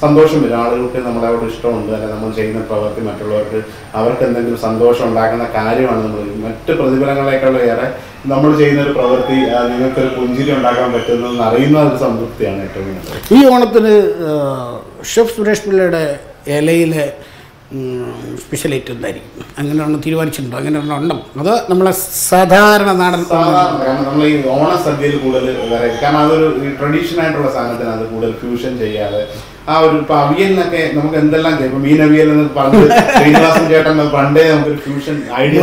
സന്തോഷം വരും. ആളുകൾക്ക് നമ്മളോട് ഇഷ്ടമുണ്ട്, അല്ലെങ്കിൽ നമ്മൾ ചെയ്യുന്ന പ്രവൃത്തി മറ്റുള്ളവർക്ക് അവർക്ക് എന്തെങ്കിലും സന്തോഷം ഉണ്ടാക്കുന്ന കാര്യമാണ്. നമ്മൾ മറ്റ് പ്രതിഫലങ്ങളെക്കാളും ഏറെ നമ്മൾ ചെയ്യുന്ന ഒരു പ്രവൃത്തി നിങ്ങൾക്കൊരു പുഞ്ചിരി ഉണ്ടാക്കാൻ പറ്റുന്നതെന്ന് അറിയുന്ന ഒരു സംതൃപ്തിയാണ് ഏറ്റവും നല്ലത്. ഈ ഓണത്തിന് ഷെഫ് സുരേഷ് പിള്ളയുടെ ഇലയിലെ സ്പെഷ്യൽ ഐറ്റം എന്തായിരിക്കും? അങ്ങനെ ഒന്ന് തീരുമാനിച്ചിട്ടുണ്ടോ? അങ്ങനെ ഒന്നും ഉണ്ടോ? അത് നമ്മളെ സാധാരണ നാടൻ സാധാരണ കാരണം നമ്മൾ ഈ ഓണസദ്യയിൽ കൂടുതൽ വരാം. കാരണം അതൊരു ട്രഡീഷണൽ ആയിട്ടുള്ള സാധനത്തിന് അത് കൂടുതൽ ഫ്യൂഷൻ ചെയ്യാതെ ആ ഒരു ഇപ്പൊ അവിയലിനൊക്കെ നമുക്ക് എന്തെല്ലാം ചെയ്യും. ഇപ്പൊ മീൻ അവിയൽ എന്ന് പറഞ്ഞ് ശ്രീനിവാസൻ ചേട്ടൻ പണ്ടേ നമുക്കൊരു ഫ്യൂഷൻ ഐഡിയ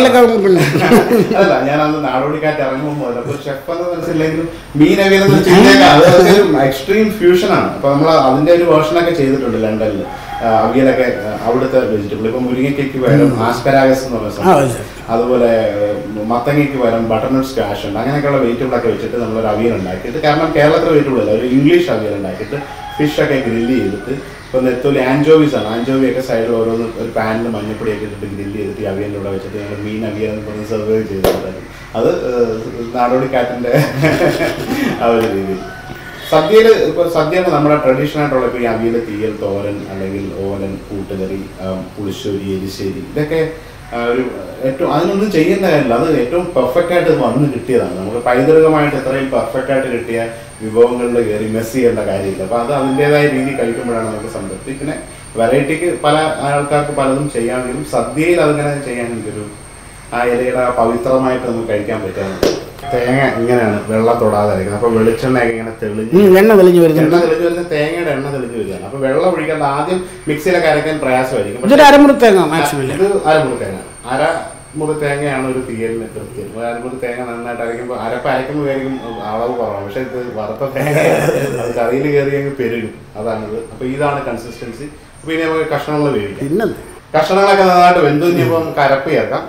അല്ല. ഞാൻ അന്ന് നാടോടിക്കാറ്റ് ഇറങ്ങുമ്പോൾ അപ്പൊ ഷെഫ് എന്ന് മനസ്സിലെങ്കിലും മീൻ അവിയൽ എന്ന് ചെയ്തേക്കാം. എക്സ്ട്രീം ഫ്യൂഷനാണ്. അപ്പൊ നമ്മൾ അതിന്റെ ഒരു വേർഷനൊക്കെ ചെയ്തിട്ടുണ്ട് ലണ്ടനിൽ. അവിയലൊക്കെ അവിടുത്തെ വെജിറ്റബിൾ ഇപ്പൊ മുരിങ്ങയ്ക്ക് പകരം ആസ്പരാഗസ് എന്ന് പറഞ്ഞ സാധനം, അതുപോലെ മത്തങ്ങയ്ക്ക് പകരം ബട്ടർനട്ട് സ്ക്വാഷ് ഉണ്ട്. അങ്ങനെയൊക്കെയുള്ള വെജിറ്റബിൾ ഒക്കെ വെച്ചിട്ട് നമ്മളൊരു അവിയൽ ഉണ്ടാക്കിയിട്ട്, കാരണം കേരളത്തിലെ വെജിറ്റബിൾ അല്ല, ഒരു ഇംഗ്ലീഷ് അവിയൽ ഉണ്ടാക്കിയിട്ട് ഫിഷൊക്കെ ഗ്രില്ല് ചെയ്തിട്ട് ഇപ്പോൾ നെത്തോലി ആൻജോവീസ് ആണ്. ആൻജോവിയൊക്കെ സൈഡിൽ ഓരോന്ന് ഒരു പാനിൽ മഞ്ഞപ്പൊടിയൊക്കെ ഇട്ടിട്ട് ഗ്രില്ല് ചെയ്തിട്ട് ഈ അവിയലിൻ്റെ കൂടെ വെച്ചിട്ട് ഞങ്ങൾ മീൻ അവിയൽ എന്ന് പറഞ്ഞ് സെർവ് ചെയ്തിട്ടുണ്ടായിരുന്നു. അത് നാടോടിക്കാറ്റിൻ്റെ ആ ഒരു രീതിയിൽ. സദ്യയിൽ ഇപ്പോൾ സദ്യയാണ് നമ്മുടെ ട്രഡീഷണൽ ആയിട്ടുള്ള ഇപ്പോൾ ഈ അവിയൽ, തീയൽ, തോരൻ, അല്ലെങ്കിൽ ഓലൻ, കൂട്ടുകറി, പുളിശ്ശേരി, എരിശ്ശേരി, ഇതൊക്കെ ഒരു ഏറ്റവും അതിനൊന്നും ചെയ്യേണ്ട കാര്യമില്ല. അത് ഏറ്റവും പെർഫെക്റ്റ് ആയിട്ട് വന്ന് കിട്ടിയതാണ്. നമുക്ക് പൈതൃകമായിട്ട് എത്രയും പെർഫെക്റ്റ് ആയിട്ട് കിട്ടിയ വിഭവങ്ങളിൽ കയറി മെസ് ചെയ്യേണ്ട കാര്യമില്ല. അപ്പോൾ അത് അതിൻ്റെതായ രീതി കഴിക്കുമ്പോഴാണ് നമുക്ക് സംതൃപ്തി. പിന്നെ വെറൈറ്റിക്ക് പല ആൾക്കാർക്ക് പലതും ചെയ്യാമെങ്കിലും സദ്യയിൽ അതിങ്ങനെ ചെയ്യാൻ എനിക്കൊരു ആ ഇലയുടെ പവിത്രമായിട്ട് നമുക്ക് കഴിക്കാൻ പറ്റാറുണ്ട്. തേങ്ങ ഇങ്ങനെയാണ് വെള്ളം തൊടാതെ അരക്കുന്നത്. അപ്പോൾ വെളിച്ചെണ്ണയൊക്കെ ഇങ്ങനെ തെളിഞ്ഞ് എണ്ണ തെളിഞ്ഞ് വരുന്നത് എണ്ണ തെളിഞ്ഞ് വരുന്ന തേങ്ങയുടെ എണ്ണ തെളിഞ്ഞ് വരികയാണ്. അപ്പോൾ വെള്ളം ഒഴിക്കാണ്ട് ആദ്യം മിക്സിയിലൊക്കെ അരയ്ക്കാൻ പ്രയാസമായിരിക്കും. ഇത് അരമുറി തേങ്ങ മാക്സിമം ഇത് അരമുറി തേങ്ങ അര മുറി തേങ്ങയാണ് ഒരു തീയലിന് തൃപ്തി. അരമുറി തേങ്ങ നന്നായിട്ട് അരയ്ക്കുമ്പോൾ അരപ്പ് അരയ്ക്കുമ്പോൾ ആയിരിക്കും അളവ് കുറവാണ്. പക്ഷേ ഇത് വറുത്ത തേങ്ങ അത് കറിയിൽ കയറി അങ്ങ് പെരുകും. അതാണിത്. അപ്പോൾ ഇതാണ് കൺസിസ്റ്റൻസി. അപ്പോൾ ഇനി നമുക്ക് കഷ്ണങ്ങൾ വേവിക്കാം. പിന്നെ കഷ്ണങ്ങളൊക്കെ നന്നായിട്ട് വെന്തു കഴിഞ്ഞപ്പോൾ നമുക്ക് അരപ്പ് ചേർക്കാം.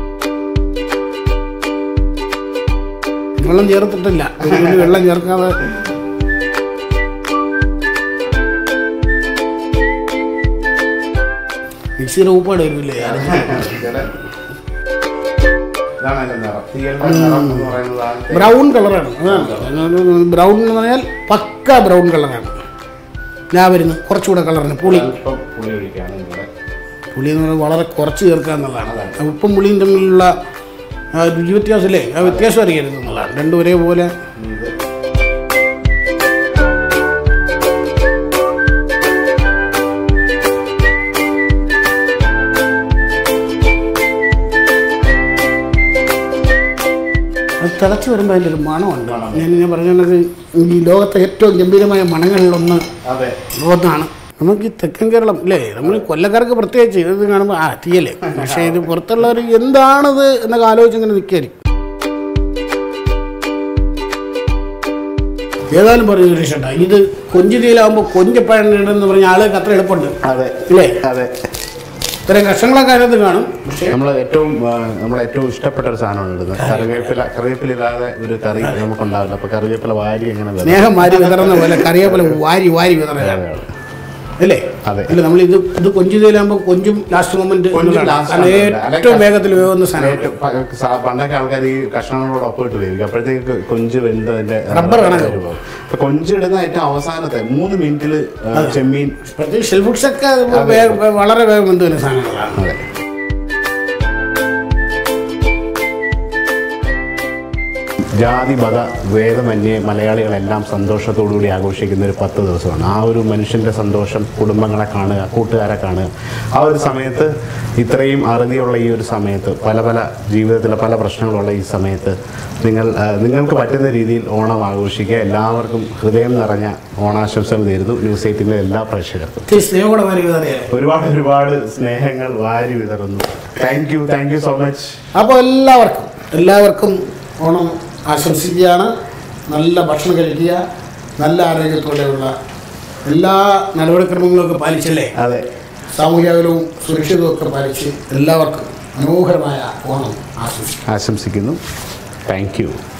വെള്ളം ചേർത്തിട്ടില്ല, വെള്ളം ചേർക്കാതെ മിക്സിയുടെ ഉപ്പാട് വരുമില്ലേ? ബ്രൗൺ കളറാണ്. ബ്രൗൺ എന്ന് പറഞ്ഞാൽ പക്ക ബ്രൗൺ കളറാണ്. ഞാൻ വരുന്നത് കുറച്ചുകൂടെ കളറാണ്. പുളി പുളി എന്ന് പറഞ്ഞാൽ വളരെ കുറച്ച് ചേർക്കുക എന്നുള്ളതാണ്. ഉപ്പും പുളിയും തമ്മിലുള്ള രുചി വ്യത്യാസമല്ലേ? ആ വ്യത്യാസം അറിയരുത് എന്നുള്ളതാണ്. രണ്ടും ഒരേപോലെ. അത് തിളച്ച് വരുമ്പോൾ അതിൻ്റെ ഒരു മണമുണ്ട്. ഞാൻ ഞാൻ പറഞ്ഞത് ഈ ലോകത്തെ ഏറ്റവും ഗംഭീരമായ മണങ്ങളിലൊന്ന് ലോകത്താണ്. നമുക്ക് ഈ തെക്കൻ കേരളം അല്ലേ, നമ്മൾ കൊല്ലക്കാർക്ക് പ്രത്യേകിച്ച് ഇത് കാണുമ്പോൾ ആ തീയല്ലേ. പക്ഷേ ഇത് പുറത്തുള്ളവർ എന്താണിത് എന്നൊക്കെ ആലോചിച്ച് ഇങ്ങനെ നിൽക്കായിരിക്കും. ഏതായാലും പറഞ്ഞു രക്ഷട്ടാ, ഇത് കൊഞ്ച് തീയിലാകുമ്പോൾ കൊഞ്ചപ്പഴന്ന് പറഞ്ഞ ആളുകൾക്ക് അത്ര എളുപ്പമുണ്ട്. അതെ അല്ലേ? അതെ. ഇത്രയും കഷ്ണങ്ങളൊക്കെ അതിനകത്ത് കാണും. പക്ഷേ നമ്മൾ ഏറ്റവും നമ്മളെ ഏറ്റവും ഇഷ്ടപ്പെട്ട ഒരു സാധനമാണ് ഇടുന്നത്. കറിവേപ്പില കറിവേപ്പില ഇല്ലാതെ ഒരു കറി നമുക്കുണ്ടാവില്ല. അപ്പോൾ കറിവേപ്പില വാരി എങ്ങനെ സ്നേഹം വാരി വിതറുന്ന പോലെ കറിവേപ്പില വാരി വാരി വിതറുകയാണ് അല്ലേ? അതെ. അല്ല, നമ്മൾ ഇത് ഇത് കൊഞ്ച് തേയിലാകുമ്പോൾ കൊഞ്ചും ലാസ്റ്റ് മൊമെന്റ് ഏറ്റവും വേഗത്തിൽ വേവുന്ന സാധനം. പണ്ടൊക്കെ ആൾക്കാർ ഈ കഷ്ണങ്ങളോട് ഒപ്പിട്ട് വേവിക്കും. അപ്പോഴത്തേക്ക് കൊഞ്ച് വെന്തതിന്റെ റബ്ബർ കണക്ക്. ഇപ്പൊ കൊഞ്ച് ഇടുന്ന ഏറ്റവും അവസാനത്തെ മൂന്ന് മിനിറ്റിൽ ചെമ്മീൻ ഷെൽ ഫുഡ്സ് ഒക്കെ വളരെ വേഗം വെന്ത് വരുന്ന സാധനങ്ങളാണ്. അതെ. ജാതി മത ഭേദമന്യേ മലയാളികളെല്ലാം സന്തോഷത്തോടുകൂടി ആഘോഷിക്കുന്ന ഒരു പത്ത് ദിവസമാണ്. ആ ഒരു മനുഷ്യൻ്റെ സന്തോഷം, കുടുംബങ്ങളെ കാണുക, കൂട്ടുകാരെ കാണുക. ആ ഒരു സമയത്ത്, ഇത്രയും അറുതിയുള്ള ഈ ഒരു സമയത്ത്, പല പല ജീവിതത്തിലെ പല പ്രശ്നങ്ങളുള്ള ഈ സമയത്ത് നിങ്ങൾ നിങ്ങൾക്ക് പറ്റുന്ന രീതിയിൽ ഓണം ആഘോഷിക്കുക. എല്ലാവർക്കും ഹൃദയം നിറഞ്ഞ ഓണാശംസകൾ നേരുന്നു ന്യൂസ് എയ്റ്റിൻ്റെ എല്ലാ പ്രേക്ഷകർക്കും. ഒരുപാട് ഒരുപാട് സ്നേഹങ്ങൾ വാരി വിതറുന്നു. Thank you thank you so much. അപ്പോൾ എല്ലാവർക്കും എല്ലാവർക്കും ഓണം ആശംസിക്കുകയാണ്. നല്ല ഭക്ഷണം കഴിക്കുക, നല്ല ആരോഗ്യത്തോടെയുള്ള എല്ലാ നടപടിക്രമങ്ങളൊക്കെ പാലിച്ചല്ലേ? അതെ. സാമൂഹ്യ അകലവും സുരക്ഷിതവും ഒക്കെ പാലിച്ച് എല്ലാവർക്കും മനോഹരമായ ഓണം ആശംസിക്കുന്നു. ആശംസിക്കുന്നു. Thank U.